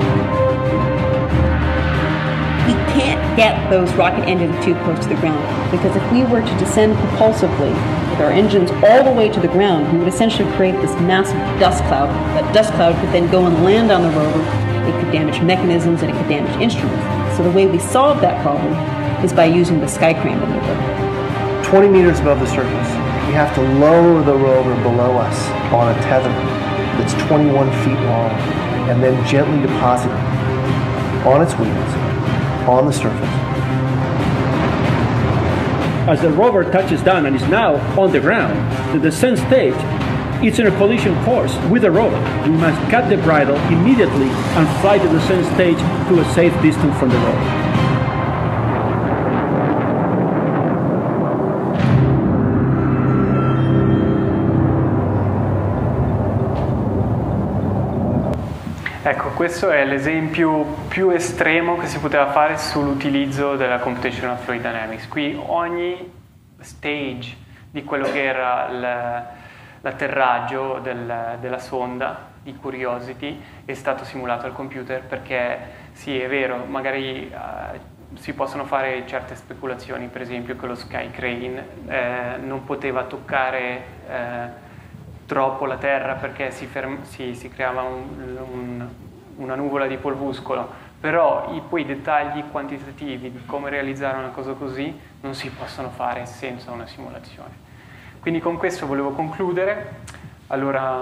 S6: We can't get those rocket engines too close to the ground, because if we were to descend propulsively with our engines all the way to the ground, we would essentially create this massive dust cloud. That dust cloud could then go and land on the rover. It could damage mechanisms and it could damage instruments. So the way we solve that problem is by using the sky crane maneuver.
S3: 20 meters above the surface, we have to lower the rover below us on a tether that's 21 feet long, and then gently deposit it on its wheels on the surface.
S5: As the rover touches down and is now on the ground, the descent stage, it's in a collision course with the rover. We must cut the bridle immediately and fly the descent stage to a safe distance from the rover.
S2: Ecco, questo è l'esempio più estremo che si poteva fare sull'utilizzo della computational fluid dynamics. Qui ogni stage di quello che era l'atterraggio della sonda di Curiosity è stato simulato al computer, perché sì, è vero, magari si possono fare certe speculazioni, per esempio che lo Sky Crane non poteva toccare troppo la terra perché si creava una nuvola di polvuscolo, però poi i dettagli quantitativi di come realizzare una cosa così non si possono fare senza una simulazione. Quindi con questo volevo concludere. Allora,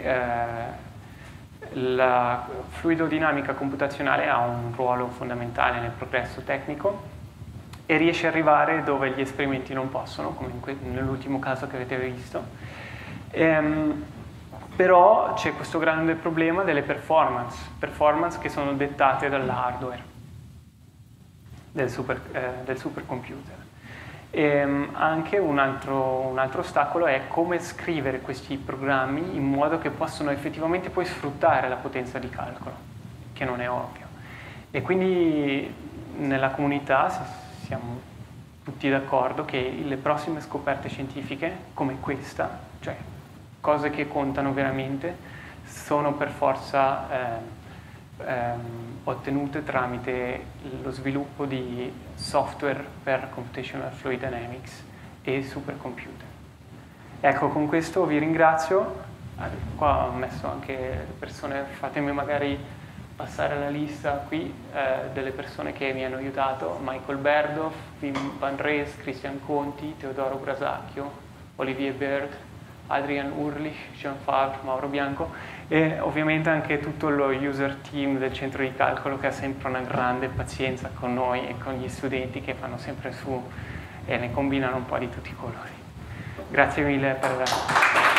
S2: la fluidodinamica computazionale ha un ruolo fondamentale nel progresso tecnico e riesce ad arrivare dove gli esperimenti non possono, come nell'ultimo caso che avete visto. Però c'è questo grande problema delle performance che sono dettate dall'hardware del supercomputer. Anche un altro ostacolo è come scrivere questi programmi in modo che possano effettivamente poi sfruttare la potenza di calcolo, che non è ovvio. E quindi nella comunità siamo tutti d'accordo che le prossime scoperte scientifiche come questa, cioè cose che contano veramente, sono per forza ottenute tramite lo sviluppo di software per computational fluid dynamics e supercomputer. Ecco, con questo vi ringrazio. Qua ho messo anche le persone, fatemi magari passare la lista qui delle persone che mi hanno aiutato: Michael Berdoff, Wim van Rees, Christian Conti, Teodoro Brasacchio, Olivier Berg, Adrian Urlich, Jean Favre, Mauro Bianco, e ovviamente anche tutto lo user team del centro di calcolo, che ha sempre una grande pazienza con noi e con gli studenti, che fanno sempre su e ne combinano un po' di tutti i colori. Grazie mille per